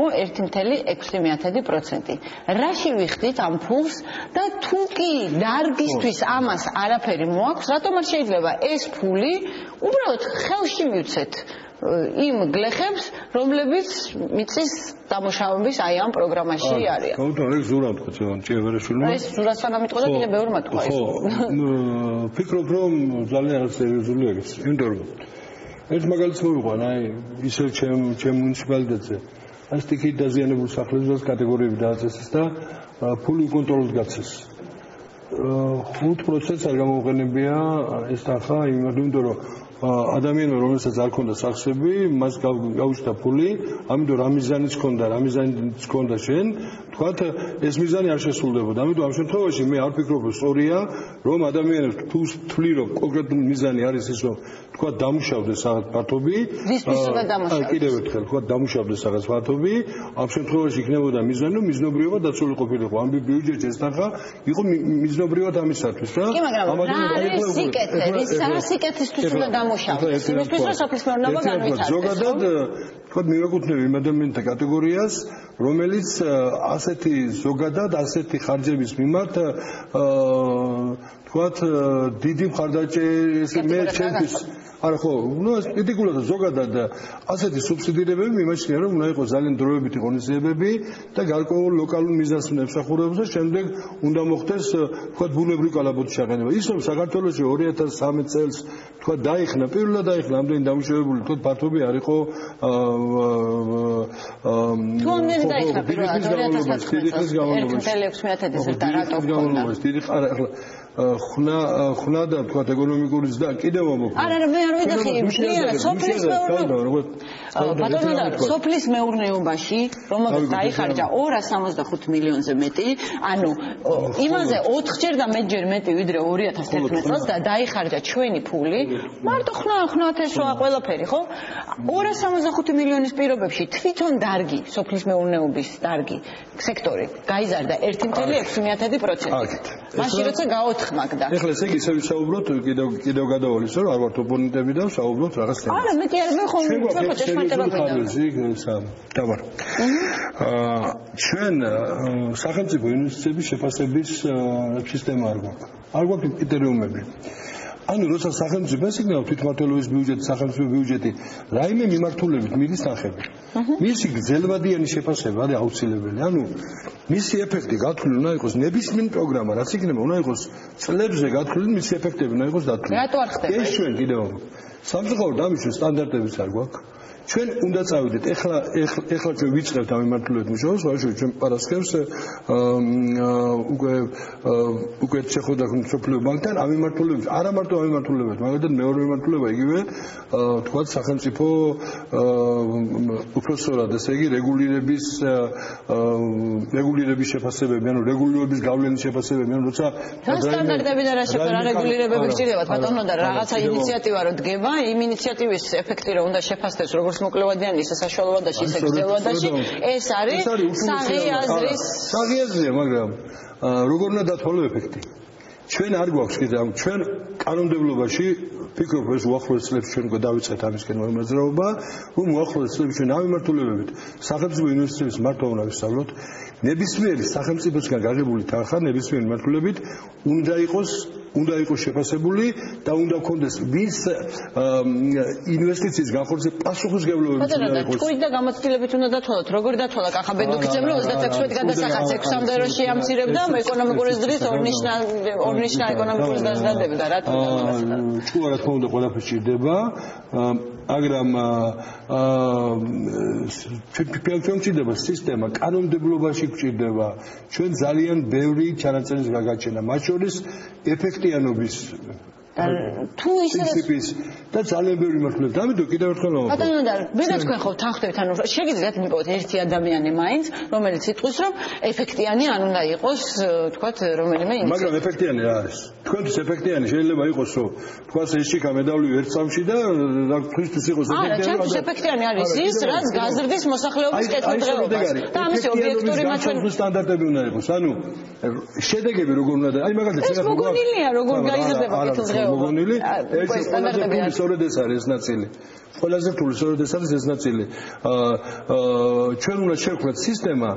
1.6%. რაში ვიხდით ამ ფულს და თუ კი დარგისთვის ამას არაფერი მოაქვს, რატომ არ შეიძლება ეს ფული უბრალოდ ხელში მივცეთ იმ გლეხებს, რომლებიც მიწის დამუშავების აი ამ პროგრამაში არიან. ეს ზურა თქვა ჭიებერაშვილმა. ეს ზურასთან ამიტყვა და კიდე ბევრმა თქვა ეს. ფიქრობ რომ ძალიან სერიოზულია ეს. იმიტომ რომ ერთ მაგალითს მოვიყვან, აი ისე ჩემ მუნიციპალიტეტზე. აი სტიქით დაზიანებულ სახლებს კატეგორიები დააწესეს და ფული უკონტროლოდ გაცეს. 5% არ გამოუყენებია ეს თანხა, იმიტომ რომ ადამიანმა რომელსაც არ ქონდა სახსები, მას გაუჩნდა ფული, ამიტომ რა მიზანიც ქონდა შენ, თქვათ ეს მიზანი არ შესრულდებოდა. ამიტომ ამ შემთხვევაში მე არ ვფიქრობ, რომ სწორია, რომ ადამიანებს თუ თვლი რომ კონკრეტული მიზანი არის ის, რომ თქვათ დამუშავდეს რაღაც ფართობი, კიდევ ერთხელ თქვათ დამუშავდეს რაღაც ფართობი, ამ შემთხვევაში იქნებოდა მიზანი, რომ მიზნობრივად დაცული ყოფილიყო. ამ ბიუჯეტში ეს თანხა იყო მიზნობრივად ამისათვის რა. კი, მაგრამ რა არის სიკეთე? რა სიკეთისთვის უნდა დამუშავდეს? იმისთვის რომ სოფლის მეურნეობა განვითარდეს. ზოგადად თქვათ მივეკუთვნები იმ ადამიანთა კატეგორიას, რომელიც ზოგადად ასეთი ხარჯების მიმართ თქვათ დიდი მხარდაჭერის მე ჩემთვის არა ხო, ეს კრიტიკულად ზოგადად ასეთი სუბსიდირებები მიმაჩნია რომ უნდა იყოს ძალიან დროებითი ღონისძიებები და გარკვეულ ლოკალურ მიზანს უნდა ემსახურებოს და შემდეგ უნდა მოხდეს თქვათ ბუნებრივი კალაპოტის შეყენება. ის რომ საქართველოში 2013 წელს თქვათ პირველად დაიხნა ამდენი დამუშავებული თქვათ ფართობი არ იყო თუ ამდენი დაიხნა პირველად 2013 წელს ხნა და თქვათ ეკონომიკური ზრდა კიდევ ამოქმედა. არა, მე არ ვიდახი მთლიანად სოფლის მეურნეობაში, რომელსაც დაიხარჯა 265 მილიონზე მეტი, ანუ იმაზე 4-ჯერ და მეტჯერ მეტი ვიდრე 2011 წელს და დაიხარჯა ჩვენი ფული, მარტო ხნათ ესვა ყველაფერი, ხო? 265 მილიონის პირობებში თვითონ დარგი, სოფლის მეურნეობის დარგი, სექტორი გაიზარდა 1.6%. მაშინ როცა გაოთხმაგდა. ეხლა ესე იგი ისე ვისაუბროთ კიდევ გადავალის რომ არ ვართ ოპონენტები და ვსაუბროთ რაღაც თემას. არა, მეტი არ მე ხომ ჭეშმარიტება გვინდა. დავარ. ჩვენ სახელმწიფო ინვესტიციების შეფასების სისტემა არ გვაქვს. არ გვაქვს კრიტერიუმები. ანუ როცა სახელმწიფო ეს იქნება თვითმმართველობის ბიუჯეტი, სახელმწიფო ბიუჯეტი, რაიმე მიმართულებით მიდის თანხები. მისი გრძელვადიანი შეფასება არის აუცილებელი. ანუ მისი ეფექტი გათვლილი უნდა იყოს ნებისმიერ პროგრამა, რაც იქნება, უნდა იყოს წლებზე გათვლილი, მისი ეფექტები უნდა იყოს დათვლილი. რატო არ ხდება? ეს ჩვენ კიდევ სამწუხაროდ ამის სტანდარტებიც არ გვაქვს. ჩვენ უნდა წავიდეთ. ეხლა ჩვენ ვიწყებთ ამ მიმართულებით მუშაობას, ვაშო ჩვენ პარასქევს უკვე შეხვდა მსოფლიო ბანკთან ამ მიმართულებით, არა მარტო ამ მიმართულებით, მაგალითად მეორე მიმართულება იგივე თქვათ სახელმწიფო უფროსწორად, ესე იგი რეგულირების შეფასებები, ანუ რეგულირების გავლენის შეფასებები, ანუ როცა სტანდარტები და რა შეფასება რეგულირებები გჭირდებათ, ბატონო და რაღაცა ინიციატივა რო დგება, იმ ინიციატივის ეფექტი რო უნდა შეფასდეს როგორც მოკლევადიანი, ისე საშუალოვადაში, ისე გრძელვადაში, ეს არის საღიაზრია, მაგრამ როგორ უნდა დათვალო ეფექტი? ჩვენ არ გვაქვს კიდე ამ ჩვენ კანონმდებლობაში ფიქრობ ეს უახლოეს წლებში ჩვენ გადავიწყეთ ამისკენ მოძრაობა, რომ უახლოეს წლებში ჩვენ ამ მიმართულებებით სახელმწიფო ინვესტიციების მართვა უნდა ვისწავლოთ. ნებისმიერი სახელმწიფოსგან გაღებული თანხა ნებისმიერი მიმართულებით უნდა იყოს შეფასებული და უნდა გქონდეს ვის ინვესტიციის განხორციელების პასუხისმგებლობები უნდა იყოს. თქვით და გამოცდილებით უნდა დათვალოთ, როგორ დათვალა კახაბედოქიძემ, რომ 36 გადასახადს 6-მდე რო შეამცირებდა ეკონომიკური ზრდის ორნიშნა ეკონომიკური ზრდადები და რა თქმა უნდა. თუ რა თქმა უნდა ყველაფერი ჭირდება, მაგრამ ჩვენ ჭირდება სისტემა, კანონმდებლობაში გვჭირდება ჩვენ ძალიან ბევრი ჩანაწერის გაგაჩენა, მათ შორის ეფექტიანობის თუ ისე პრინციპის და ძალიან ბევრი მართლობა. ამიტომ კიდევ ერთხელ ბატონო და ვერაც თქვენ ხო თანხმდებით, ანუ შეგიძლიათ მიპოვოთ ერთი ადამიანი მაინც, რომელიც იტყვის, რომ ეფექტიანი არ უნდა იყოს, თქვათ, რომელიმე ინიციატივა. მაგრამ ეფექტიანი რა არის? თქვენთვის ეფექტიანი შეიძლება იყოს, რომ თქვათ ეს ჩიქა მედავლივი ერთ წამში და თქვენთვის იყოს ეფექტიანი. არა, ჩემთვის ეფექტიანი არის ის, რაც გაზრდის მოსახლეობის კეთილდღეობას. და ამისი ობიექტური მაჩვენებელი სტანდარტები უნდა იყოს. ანუ შედეგები როგორ უნდა და აი მაგალითად ეს მოგონილია როგორ გაიზრდება კეთილდღეობა. მოგონილი ეს სტანდარტები სწორედ ეს არის ეს ნაწილი. ყველაზე რთული სწორედ ეს არის ეს ნაწილი. ჩვენ უნდა შევქმნათ სისტემა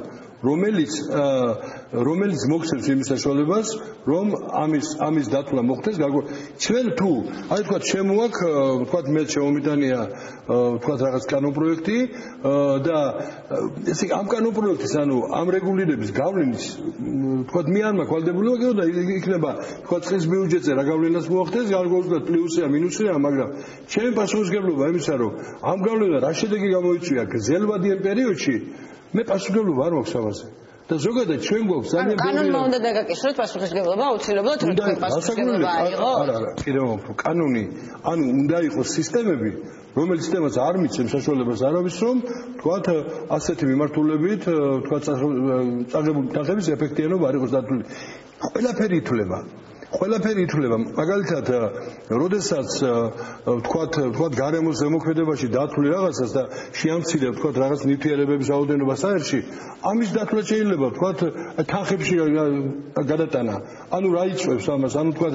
რომელიც მოგცემს იმის საშუალებას, რომ ამის დათვლა მოხდეს. ჩვენ თუ, აი თქვათ, შემოაქვს, თქვათ, მე შემომიტანია, თქვათ, რაღაც კანონპროექტი და ესე ამ კანონპროექტის, ანუ ამ რეგულირების გავლენის, თქვათ, მე არ მაქვს ვალდებულება და იქნება, თქვათ, წყლის ბიუჯეტზე რა გავლენას მოახდენს, გარკვეულწილად პლუსია, მინუსია, მაგრამ ჩემი პასუხისმგებლობა იმისა, რომ ამ გავლენა რა შედეგი გამოიწვია გრძელვადიან პერიოდში, მე პასუხისმგებლობა არ მაქვს ამაზე. და ზოგადად ჩვენ გვაქვს ძალიან ბევრი კანონმა უნდა დაგაკისროთ პასუხისმგებლობა აუცილებლად რომ თქვენ პასუხისმგებლობა აიღო. არა, კიდევ უფრო კანონი, ანუ უნდა იყოს სისტემები, რომელიც სისტემას არ მიცემს საშუალებას არავის რომ თქვათ ასეთი მიმართულებით თქვათ წაღებული თანხების ეფექტიანობა არ იყოს დათვლილი. ყველაფერი ითვლება. მაგალითად, როდესაც თქვათ გარემოს ზემოქმედებაში დათვლი რაღაცას და შეამცირებ თქვათ რაღაც ნივთიერებების რაოდენობას აერში, ამის დათვლა შეიძლება თქვათ თანხებში გადატანა. ანუ რა იწვევს ამას? ანუ თქვათ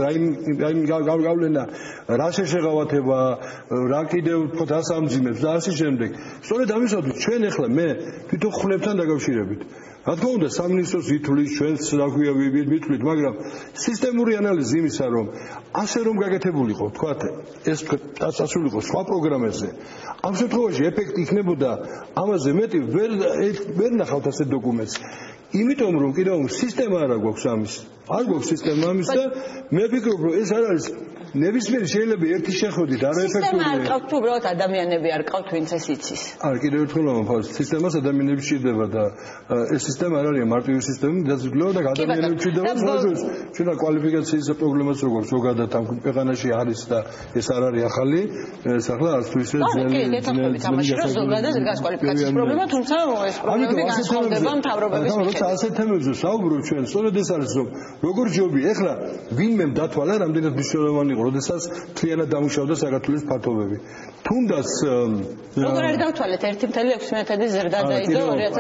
რა გავლენა, რა შეშეღავათება, რა კიდევ თქვათ რას ამძიმებს და ასე შემდეგ. სწორედ ამისათვის ჩვენ ახლა მე თვითონ ხლებთან დაკავშირებით რა თქმა უნდა სამინისტროს ითვლის ჩვენს რა ქვია მითვლით, მაგრამ სისტემური ანალიზი იმისა, რომ ასე რომ გაკეთებულიყო, თქვათ ეს დასასრულიყო სხვა პროგრამებზე, ამ შემთხვევაში ეფექტი იქნებოდა ამაზე მეტი ვერ ნახავთ ასეთ დოკუმენტს. იმიტომ რომ კიდევ სისტემა არ გვაქვს ამის. არ გვაქვს სისტემა ამის და მე ვფიქრობ, რომ ეს არ არის ნებისმიერი შეიძლება ერთი შეხვედრით არაეფექტურია. სისტემა არ ყავთ უბრალოდ ადამიანები არ ყავთ ვინც ეს იცის. არა, კიდევ ერთხელ ამბობ, სისტემას ადამიანები სჭირდება და ეს სისტემა არ არის მარტივი სისტემა, დაძლევა და ადამიანები სჭირდება. ჩვენ კვალიფიკაციის პრობლემას როგორ ზოგადად ამ ქვეყანაში არის და ეს არ არის ახალი, ეს ახლა არც თუ ისე ძალიან ზოგადად დგას კვალიფიკაციის პრობლემა, თუმცა ეს პრობლემები განსხვავდება მთავრობების მიხედვით. როცა ასეთ თემებზე საუბრობ ჩვენ, სწორედ ეს არის რომ როგორ ჯობია, ეხლა ვინმე დათვალა რამდენად მნიშვნელოვანი იყო, როდესაც მთლიანად დამუშავდა საქართველოს ფართობები. თუნდაც როგორ არ დავთვალეთ 1.6 მეტრების ზრდა დაიდო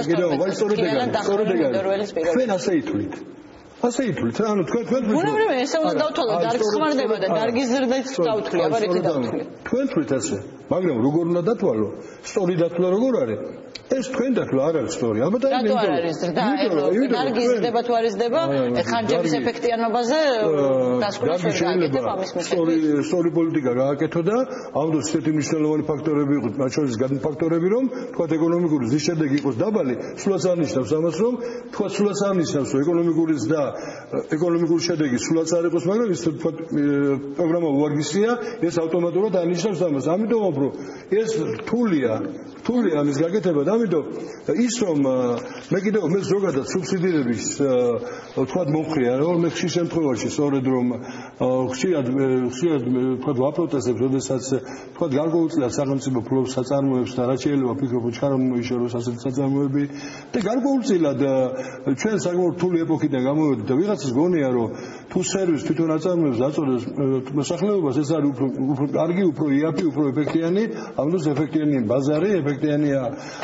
2012 წელს. ჩვენ ასე ითვლით. რა, ანუ თქვენ ბუნებრივია ესე უნდა დავთვალოთ, დარგის ხმარდება და დარგის ზრდაც დავთვლი, აბა რითი დავთვლი. თქვენ თვლით ასე, მაგრამ როგორ უნდა დათვალო? სწორი დათვლა როგორ არის? ეს თქვენ დათვლა არ არის სწორი. ალბათ რატო არ არის ზრდა? დარგის ზრდება თუ არ იზრდება, ხარჯების ეფექტიანობაზე დასკვნა შეიძლება ამის მიხედვით. სწორი პოლიტიკა გააკეთო და ამბობს ესეთი მნიშვნელოვანი ფაქტორები იყო, მათ შორის ფაქტორები, რომ თქვათ ეკონომიკური ზის შედეგი იყოს დაბალი, სულაც არ ნიშნავს ამას, რომ თქვათ სულაც არ ნიშნავს, რომ ეკონომიკური შედეგი სულაც არ იყოს, მაგრამ ის თქვათ პროგრამა უარგისია, ეს ავტომატურად არ ნიშნავს ამას. ამიტომ ვამბობ, ეს რთულია ამის გაკეთება და ამიტომ ის რომ მე კიდევ მე ზოგადად სუბსიდირების თქვათ მომხრია რომ მე ხშირ შემთხვევაში სწორედ რომ ხშირად თქვათ ვაპროტესტებ, როდესაც თქვათ გარკვეულწილად სახელმწიფო ფლობს საწარმოებს და რა შეიძლება ფიქრობ ჩქარავ მოიშოროს ასეთი საწარმოები და გარკვეულწილად ჩვენ საკმაოდ რთული ეპოქიდან გამოვედით და ვიღაცას გონია რომ თუ სერვის თვითონ აწარმოებს დაწოდეს მოსახლეობას ეს არის უფრო კარგი, უფრო იაფი, უფრო ეფექტიანი, ამიტომ ეფექტიანი ბაზარი, ეფექტიანია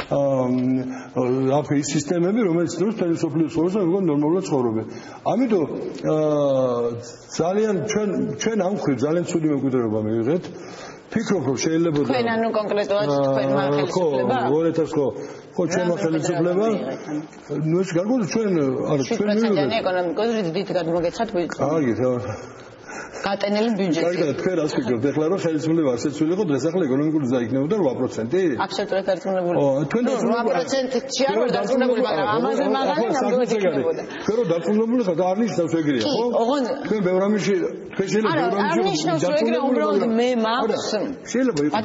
ის სისტემები, რომელიც დროს თემის სოფლიოს ცხოვრება როგორ ნორმალურად ცხოვრობენ. ამიტომ ძალიან ჩვენ ამ მხრივ ძალიან ცუდი მემკვიდრეობა მივიღეთ. ფიქრობ რომ შეიძლება თქვენ ანუ კონკრეტულად თქვენმა ხელისუფლება? 2000 ხო ჩვენმა ხელისუფლება. ნუ ეს გარკვეულწილად ჩვენ ჩვენ მივიღეთ ეკონომიკურად დიდ გადმოგეცათ ბიუჯეტი. კარგი, გატენილი ბიუჯეტი. კარგი, თქვენ რას ფიქრობთ? ეხლა რომ ხელისუფლება ასეც ვიყო, დღეს ახლა ეკონომიკური ზრდა იქნებოდა 8%? აბსოლუტურად დარწმუნებული. თქვენ 8%-ში არ ვარ დარწმუნებული, მაგრამ ამაზე მაღალი ნამდვილად იქნებოდა. თქვენ რომ დარწმუნებული ხართ, არ ნიშნავს ეგრეა, ხო? თქვენ ბევრ ამაში თქვენ შეიძლება ბევრ ამაში არ ნიშნავს ეგრეა, უბრალოდ მე მაქვს. შეიძლება იყოს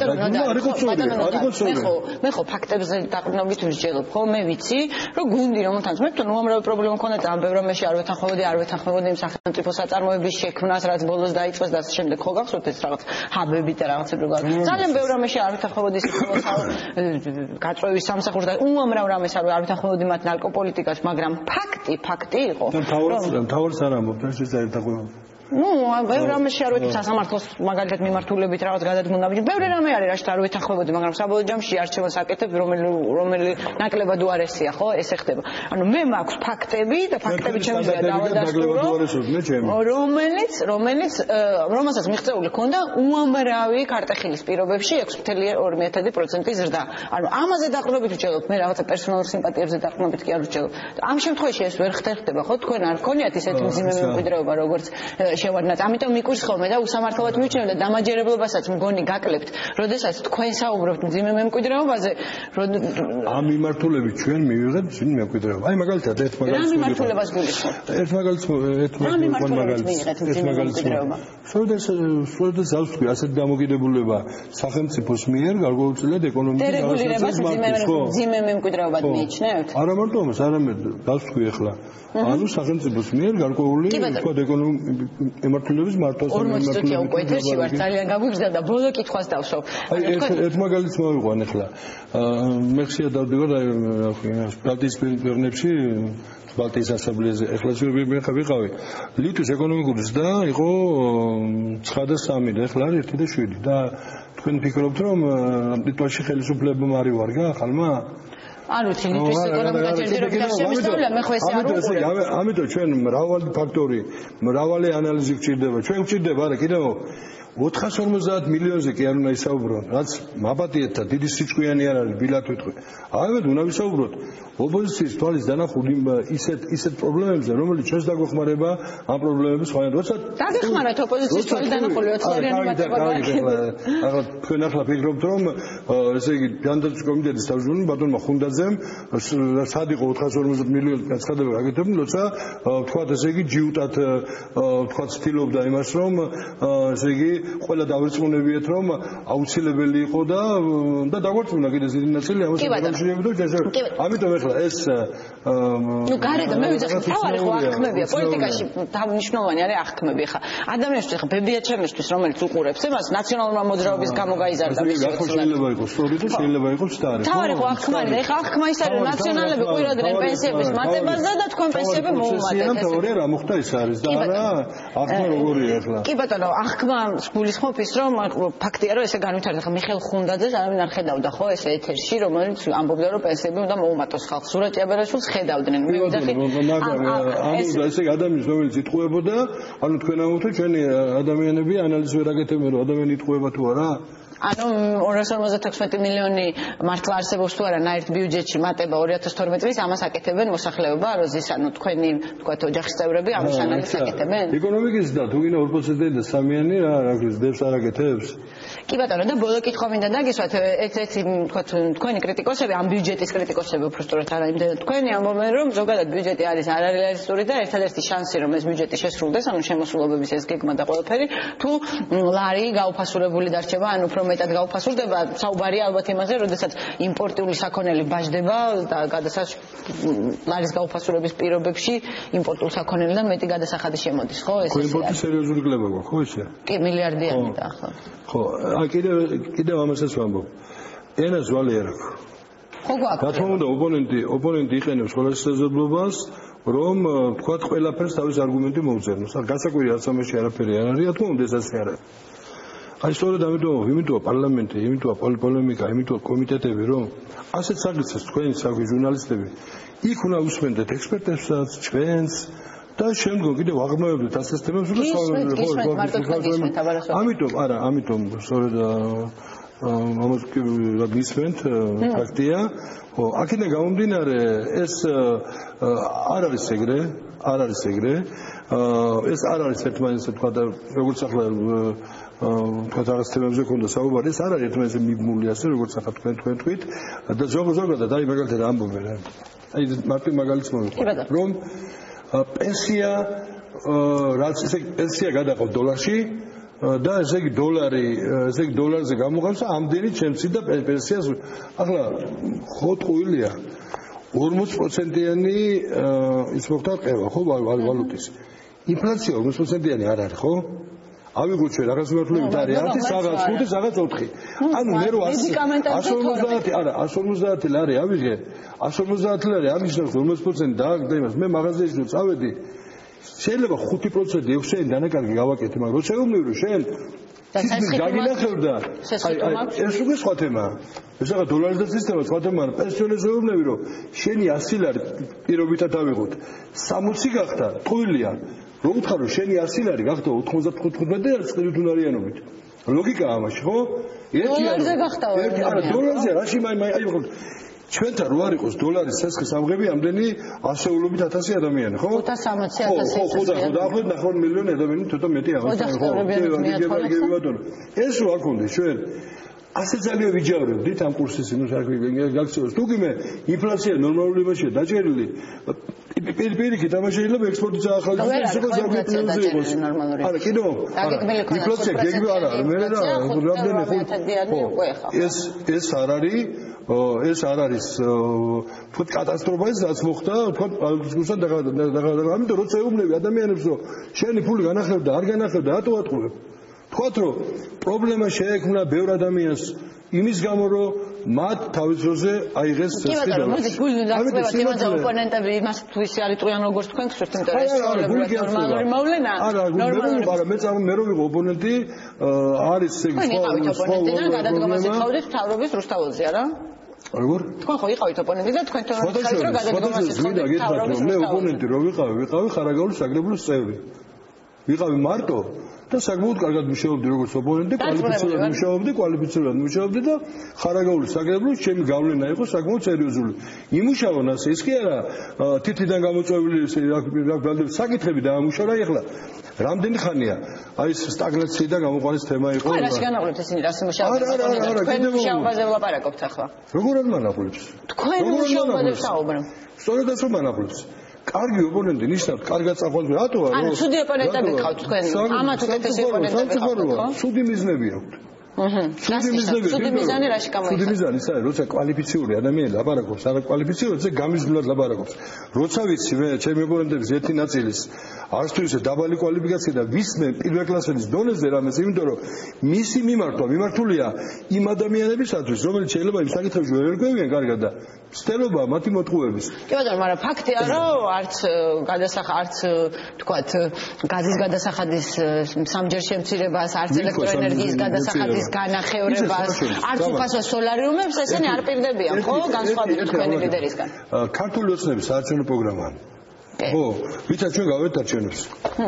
მე ხო ფაქტებზე დაყრდნობით ვსჯელობ, ხო? მე ვიცი, რომ გუნდი რომელთანაც მე თვითონ უამრავი პრობლემა მქონდა და ამ ბევრ ამაში არ ვეთანხმებოდი იმ სახელმწიფო საწარმოების შექმნას, რაღაც ბოლოს დაიწყოს და შემდეგ ხო გახსოვთ ეს რაღაც ჰაბები და რაღაცები ძალიან ბევრ რამეში არ ვითანხმობოდი გაწვევის სამსახურს და უამრავ რამეს არ ვითანხმობოდი მათ ნარკოპოლიტიკას, მაგრამ ფაქტი იყო. თავარს არ ამბობთ ეს საერთოდ ბევრ რამეში არ ვეთქვი სასამართლოს მაგალითად მიმართულებით რაღაც გადადგმუნა, ბევრი რამე არის რაშიც არ ვითანხმებოდი, მაგრამ საბოლოო ჯამში არჩევანს აკეთებ, რომელი ნაკლებად უარესია, ხო, ესე ხდება. ანუ მე მაქვს ფაქტები და ფაქტები შემიძლია დავადასტურო, რომელსაც მიღწეული ქონდა უამრავი კარტეხილის პირობებში 6.2% ზრდა. ანუ ამაზე დაყრდნობით ვჭელობ, მე რაღაცა პერსონალურ სიმპათიებზე დაყრდნობით კი არ ვჭელობ. ამ შემთხვევაში ეს ვერ ხდება, ხო, თქვენ არ გქონიათ ისეთი მძიმე მემკვიდრეობა, როგორც შევარდნათ. ამიტომ მიკურს ხოლმე და უსამართლობად მივჩნევ და დამაჯერებლობასაც მგონი გაკლებთ, როდესაც თქვენ საუბრობთ მძიმე მემკვიდრეობაზე, ამ მიმართულებით ჩვენ მივიღებთ წინ მემკვიდრეობა. აი მაგალითად ერთ მაგალითს რა მიმართულებას გულისხმობთ? ერთ მაგალითს სრულად ზავს თქვი ასეთ დამოკიდებულება სახელმწიფოს მიერ გარკვეულწილად ეკონომიკის დერეგულირებას მძიმე მემკვიდრეობად მიიჩნევთ? არა მარტო ამას, არამედ ზავს თქვი ახლა. ანუ სახელმწიფოს მიერ გარკვეული თქვა ემართულების მართვას 40 წუთია უკვე ეთერში ვარ, ძალიან გაგვიგზავნა და ბოლო კითხვას დავსვავ. ერთ მაგალითს მოვიყვან ახლა. მე ხშირად დავდივარ ბალტიის ქვეყნებში, ბალტიის ასამბლეაზე, ახლა ვიყავი. ლიტვის ეკონომიკური ზრდა იყო 9 და 3 და ახლა არის 1 და 7 და თქვენ ფიქრობთ რომ ლიტვაში ხელისუფლებამ არ ივარგა ხალმა? არ ვიცი, ლიტვის ეკონომიკა ჯერჯერობით შემოსწავლია, მე ხო ეს არ უყურებ. ამიტომ ჩვენ მრავალი ფაქტორი, მრავალი ანალიზი გვჭირდება. ჩვენ გვჭირდება, არა, კიდევ 450 მილიონზე კი არ უნდა ისაუბრონ, რაც მაბადიეთ და დიდი სიჭკვიანი არ არის, ბილად ვიტყვი. ამით უნდა ვისაუბროთ ოპოზიციის თვალის დანახული ისეთ პრობლემებზე, რომელიც ჩვენს დაგვეხმარება ამ პრობლემების ხვალ. როცა დაგეხმაროთ ოპოზიციის თვალის დანახული 20-იანი მატება. ახლა თქვენ ახლა ფიქრობთ, რომ ესე იგი ჯანდაცვის კომიტეტის თავმჯდომარე ბატონმა ხუნდაძემ სად იყო 450 მილიონი გაცხადება გაკეთებული, როცა თქვათ ესე იგი ჯიუტად თქვათ ცდილობდა იმას, რომ ესე იგი ყველა დავრწმუნებიეთ, რომ აუცილებელი იყო და დაგვარწმუნა კიდე დიდი ნაწილი ამას შემოგვიყვება. ამიტომ ახლა ეს გარედან მე ვიძახი, თავარი ხო აღქმებია პოლიტიკაში, თავმნიშვნელოვანი არის აღქმები. ახლა ადამიანისთვის ახლა ბებიაჩემისთვის, რომელიც უყურებს εμას, ნაციონალურმა მოძრაობის გამო გაიზარდა მისი შეიძლება იყოს სწორი და შეიძლება იყოს სტარი. თავარი ხო აღქმარი და ახლა აღქმა ის არის, ნაციონალები ყვიროდნენ პენსიების მატებაზე და თქვენ პენსიები მოუმატეთ. თეორია რა მოხდა ის არის და არა აღქმა როგორია ახლა. კი ბატონო, აღქმა გულისხმობ ის რომ ფაქტია რომ ესე განვითარდა. ახლა მიხეილ ხუნდაძეს არავინ არ ხედავდა ხო ეს ეთერში, რომელიც ამბობდა რომ პენსიები უნდა მოუმატოს ხალხს. სურათ ჭიაბერაშვილს ხედავდნენ. მე ვიძახი ანუ ესე ადამიანს რომელიც იტყუებოდა, ანუ თქვენ ამბობთ ჩვენი ადამიანები ანალიზს ვერ აკეთებენ რომ ადამიანი იტყუება თუ არა? ანუ 256 მილიონი მართლა არსებობს თუ არა ნაირთ ბიუჯეტში მატება 2012 წლის ამას აკეთებენ მოსახლეობა როზის ანუ თქვენი თქვათ ოჯახის წევრები ამის ანალიზს აკეთებენ? ეკონომიკის და თუ გინდა 2% და 3-იანი რა გის დებს არ აკეთებს? კი ბატონო და ბოლო კითხვა მინდა დაგისვათ ერთ-ერთი თქვათ თქვენი კრიტიკოსები ამ ბიუჯეტის კრიტიკოსები უფრო სწორად არა იმდენად თქვენი ამბობენ რომ ზოგადად ბიუჯეტი არის არარეალისტური და ერთადერთი შანსი რომ ეს ბიუჯეტი შესრულდეს ანუ შემოსულობების ეს გეგმა და ყველაფერი თუ ლარი გაუფასურებული დარჩება ან უფრო მეტად გაუფასურდება საუბარია ალბათ იმაზე როდესაც იმპორტული საქონელი ბაჟდება და გადასახადის ლარის გაუფასურების პირობებში იმპორტულ საქონელიდან მეტი გადასახადი შემოდის ხო ეს ისე იმპორტი სერიოზული კლება გვაქვს ხო ისე კი მილიარდიანი და ხო ხო აი კიდევ ამასაც ვამბობ ენა ზვალი არ აქვს ხო გვაქვს რა თქმა უნდა ოპონენტი იყენებს ყველა შესაძლებლობას რომ თქვათ ყველაფერს თავის არგუმენტი მოუწერნოს ან განსაკვირი არც ამაში არაფერი არ არის რა თქმა უნდა ეს ასე არ არის აი სწორედ ამიტომ პარლამენტი, იმითოა პოლემიკა, იმითოა კომიტეტები, რომ ასეთ საკითხებს თქვენი საქმე ჟურნალისტები იქ უნდა უსმენდეთ ექსპერტებსაც, ჩვენს და შემდგომ კიდევ აღმევებდეთ ასეთ თემებს, რომ ამიტომ სწორედ ამას გისმენთ ფაქტია, აქედან გამომდინარე ეს არ არის ეგრე ეს არ არის ერთმანეთს თქვა და როგორც ახლა თქვათ რაღაც თემებზე ქონდა საუბარი ეს არ არის ერთმანეთზე მიბმული ასე როგორც ახლა თქვენ თქვით და ზოგადად აი მაგალითად ამბობენ აი მარტო მაგალითს მოვიყვანე რომ პენსია რაც ესე პენსია გადაყავ დოლარში და ესე იგი დოლარზე გამოყავს ამდენი ჩემცი და პენსიას ახლა ხო ტყუილია 40%-იანი ის მოხდა ყევა ხო ვალუტის ინფლაცია 40%-იანი არ არის ხო ავიღოთ ჩვენ რაღაც მიმართულებით არის 10 რაღაც 5 რაღაც 4. ანუ მე რო 150 არა 150 ლარი ავიღე 150 ლარი ამისნობს 40% დააგდა იმას მე მაღაზიაში რო წავედი შეიძლება 5% 6-იანი დანაკარგი გავაკეთე მაგრამ როცა ეუბნები რომ შენ გაგინახებდა ეს უკვე სხვა თემაა ეს რაღაც დოლარიზაციის სისტემა სხვა თემაა პენსიონერზე ეუბნები რომ შენი 100 ლარი პირობითად ავიღოთ 60 გახდა ტყუილია რო უთხრა რომ შენი 100 ლარი გახდა 95 ლარი წყირითუნარიანობით ლოგიკაა ამაში ხო დოლარზე გახდა არა დოლარზე რაში აი ხო ჩვენთან რო არ იყოს დოლარის ცეცხლის ამღები ამდენი ასეულობით 1000 ადამიანი ხო 560,000 ხო დაახლოებით 9 მილიონი ადამიანი თვითონ მეტი აღარ ხო ეს რო არ კონდეს ჩვენ ასე ძალიან ვიჯავრებდით ამ კურსის იმას არ გაქცევს თუ კი მე ინფლაცია ნორმალურობაშია დაჭერილი პირიქით ამას შეიძლება ექსპორტიც ახალგაზრდებს იყოს ზოგადად იყოს არა კიდევ ინფლაცია გეგმი არა მე რა რამდენი ეს არ არის ეს არ არის თქო კატასტროფა ის რაც მოხდა თქო პალატისგუსთან ამიტომ როცა ეუბნები ადამიანებს რომ შენი ფული განახლებდა არ განახლებდა რატო ატყუებ თქვათ რომ პრობლემა შეექმნა ბევრ ადამიანს იმის გამო რომ მათ თავის დროზე აიღეს წესდი და მოდი გული დაწყებათ იმაზე ოპონენტები იმას თუ ისე არის ტყუიან როგორც თქვენ გსურთ იმიტომ ეს ნორმალური მოვლენა არა მე რო ვიყო ოპონენტი არის სხვა გადადგომას ეთხოვდით მთავრობის რუსთაველზე არა როგორ? თქვენ ხო იყავით ოპონენტი და თქვენ თორემ რომ გადადგომას ეთხოვდით მე ოპონენტი რო ვიყავი ხარაგაულის საგრებულოს წევრი ვიყავი მარტო და საკმაოდ კარგად მუშაობდი როგორც ოპონენტი, კვალიფიცირებად მუშაობდი და ხარაგაულის საგრებლოს ჩემი გავლენა იყო საკმაოდ სერიოზული. იმუშავონ ასე ის კი არა თითიდან გამოწვეული საკითხები დაამუშავრა ეხლა. რამდენი ხანია? აი ეს სტაგნაციიდან გამოყვანის თემა იყო. არა, შეგანაღლებთ ესენი რას მუშაობთ? თქვენ მუშაობაზე ვლაპარაკობთ ახლა. როგორ არ მანახულებს? თქვენ მუშაობაზე საუბრობთ. სწორედ ასე მანახულებს. კარგი ოპონენტი ნიშნავთ, კარგად წახვას რატო არა? ანუ ცუდი ოპონენტები ყავთ თქვენ. ამათ უკეთესი ოპონენტები ყავთ. ცუდი მიზნები აქვთ. ცუდი მიზანი რაში გამოიხატება? ცუდი მიზანი ის არის, როცა კვალიფიციური ადამიანი ლაპარაკობს, არა კვალიფიციურზე გამიზნულად ლაპარაკობს. როცა ვიცი მე ჩემი ოპონენტების ერთი ნაწილის არც თუ ისე დაბალი კვალიფიკაცია და ვისმენ პირველკლასელის დონეზე რამეს, იმიტომ რომ მისი მიმართულია იმ ადამიანებისათვის, რომელიც შეიძლება იმ საკითხებში ვერ ერკვევიან კარგად და ცდილობა მათი მოტყუების. კი ბატონო, მაგრამ ფაქტია, რომ არც თქვათ გაზის გადასახადის სამჯერ შემცირებას, არც ელექტროენერგიის გადასახადის განახევრებას, არც უფასო სოლარიუმებს ესენი არ პირდებიან, ხო? განსხვავებით თქვენი ლიდერისგან. ქართული ოცნების საარჩევნო პროგრამა. ხო, ვიცით ჩვენ გავედით არჩევნებს.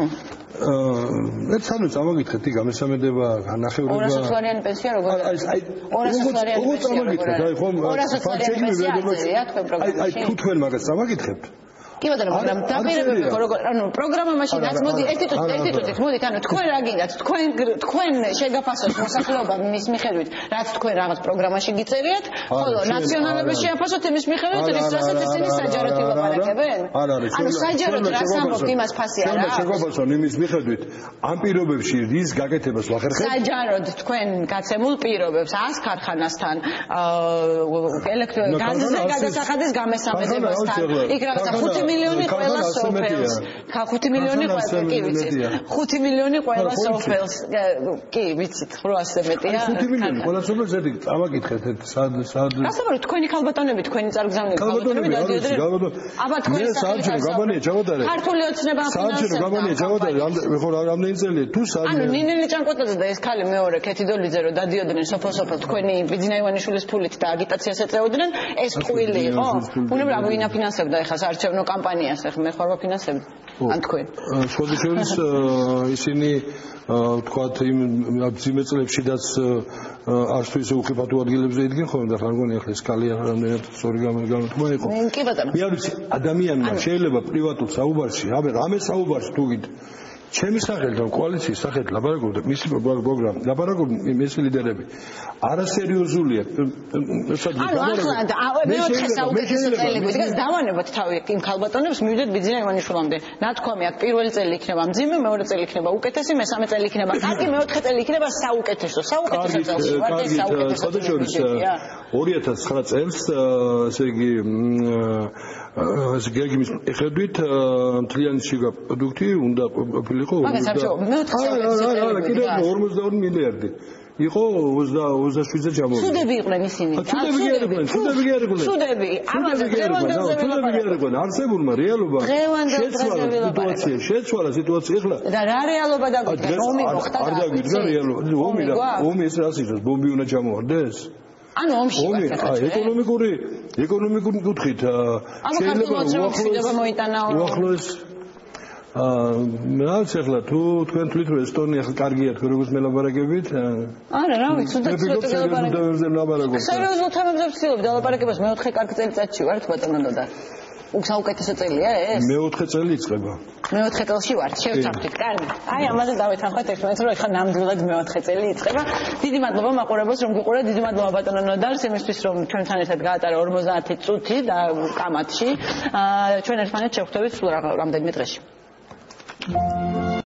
ეს ანუ წამოგითხეთ იქ გამესამედება, განახევრება. 200 ლარიანი პენსია როგორ არის? აი 200 ლარიანი პენსია. წამოგითხეთ, აი ხომ 200 ლარიანი პენსია აი თუ თქვენ მაგას წამოგითხებთ. კი ბატონო, მაგრამ დაპირებები როგორ ანუ პროგრამა მაშინ რაც მოდი ერთი წუთით მოდით ანუ თქვენ რა გინდათ თქვენ შეგაფასოთ მოსახლეობა მის მიხედვით რაც თქვენ რაღაც პროგრამაში გიწერიათ ხოლო ნაციონალებს შეაფასოთ იმის მიხედვით რასაც ისინი საჯაროდ ილაპარაკებენ ანუ საჯაროდ რას ამბობთ იმას ფასი არა შეგაფასოთ იმის მიხედვით ამ პირობებში რის გაკეთებას ვახერხებთ საჯაროდ თქვენ გაცემულ პირობებს 100 ქარხანასთან ელექტროგაზზე გადასახადის გამესამედებასთან იქ რაღაცა 5 მილიონი ყველა სოფელს. 5 მილიონი ყველა კი ვიცით. 5 მილიონი ყველა სოფელს. კი ვიცით, 800 მეტია. 5 მილიონი ყველა სოფელს ედი წამაკითხეთ სად გასაბარეთ თქვენი ქალბატონები, თქვენი წარგზავნილი ქალბატონები დადიოდნენ. აბა თქვენ საარჩევნო კამპანია ჩავატარეთ. ქართული ოცნება საარჩევნო კამპანია ჩავატარეთ. ხო რამდენი წელია თუ ანუ ნინელი ჭანკოტაძე და ეს ქალი მეორე ქეთიდოლიძე რო დადიოდნენ სოფელ-სოფელ თქვენი ბიძინა ივანიშვილის ფულით და აგიტაციას ეწეოდნენ, ეს ტყუილი იყო. უბრალოდ ვინ აფინანსებდა ეხლა საარჩევნო კამპანიას ახლა მე ხარ ვაფინანსებდი ან თქვენ შედიშორის ისინი თქვათ იმ ძიმე წლებშიდაც არც თუ ისე უხიფათო ადგილებზე იდგენ ხოლმე და ხარ მგონი ახლა ეს კალია რამდენად სწორი გამოთქმა იყო კი ბატონო მე არ ვიცი ადამიანმა შეიძლება პრივატულ საუბარში აბა რამე საუბარში თუ გით ჩემი სახელით და კოალიციის სახელით ლაპარაკობ მისი პროგრამა ლაპარაკობ მისი ლიდერები არასერიოზულია მეოთხე საუკეთესო წელი გვიდგას დავანებოთ თავი იმ ქალბატონებს მივიდეთ ბიძინა ივანიშვილამდე ნათქვამი აქ პირველი წელი იქნება მძიმე მეორე წელი იქნება უკეთესი მესამე წელი იქნება კარგი მეოთხე წელი იქნება საუკეთესო წელს ვარ და საუკეთესო 2009 წელს ესე იგი გეგმის მიხედვით მთლიანი შიგა პროდუქტი უნდა ყოფილიყო 52 მილიარდი. იყო 27-ზე ჩამოვიდა. სუდები იყვნენ ისინი. სუდები არ იყვნენ. არსებულმა რეალობა შეცვალა სიტუაცია ახლა. და რა რეალობა დაგვიდგა? ომი მოხდა. არ დაგვიდგა რეალობა. ომი ეს რას იცავს? ბომბი უნდა ჩამოვარდეს? ანუ ომში ვართ ახლა. ეკონომიკური კუთხით შეიძლება უახლოეს რაც ახლა თუ თქვენ თვლით რომ ესტონია ახლა კარგია თქვენ როგორც მელაპარაკებით არა რა ვიცი სერიოზულ თემებზე ვცდილობ დალაპარაკებას მეოთხე კარგ წელიწადში ვართ ბატონო და საუკეთესო წელია ეს მეოთხე წელი იწყება მეოთხე წელში ვართ შევცავთ კარგი აი ამაზე დავითანხმეთ ერთმანეთს რომ ეხლა ნამდვილად მეოთხე წელი იწყება დიდი მადლობა მაყურებელს რომ გიყურეთ დიდი მადლობა ბატონო ნოდარს იმისთვის რომ ჩვენთან ერთად გაატარა 50 წუთი და კამათში ჩვენ ერთმანეთს შევხვდებით სულ რამდენიმე დღეში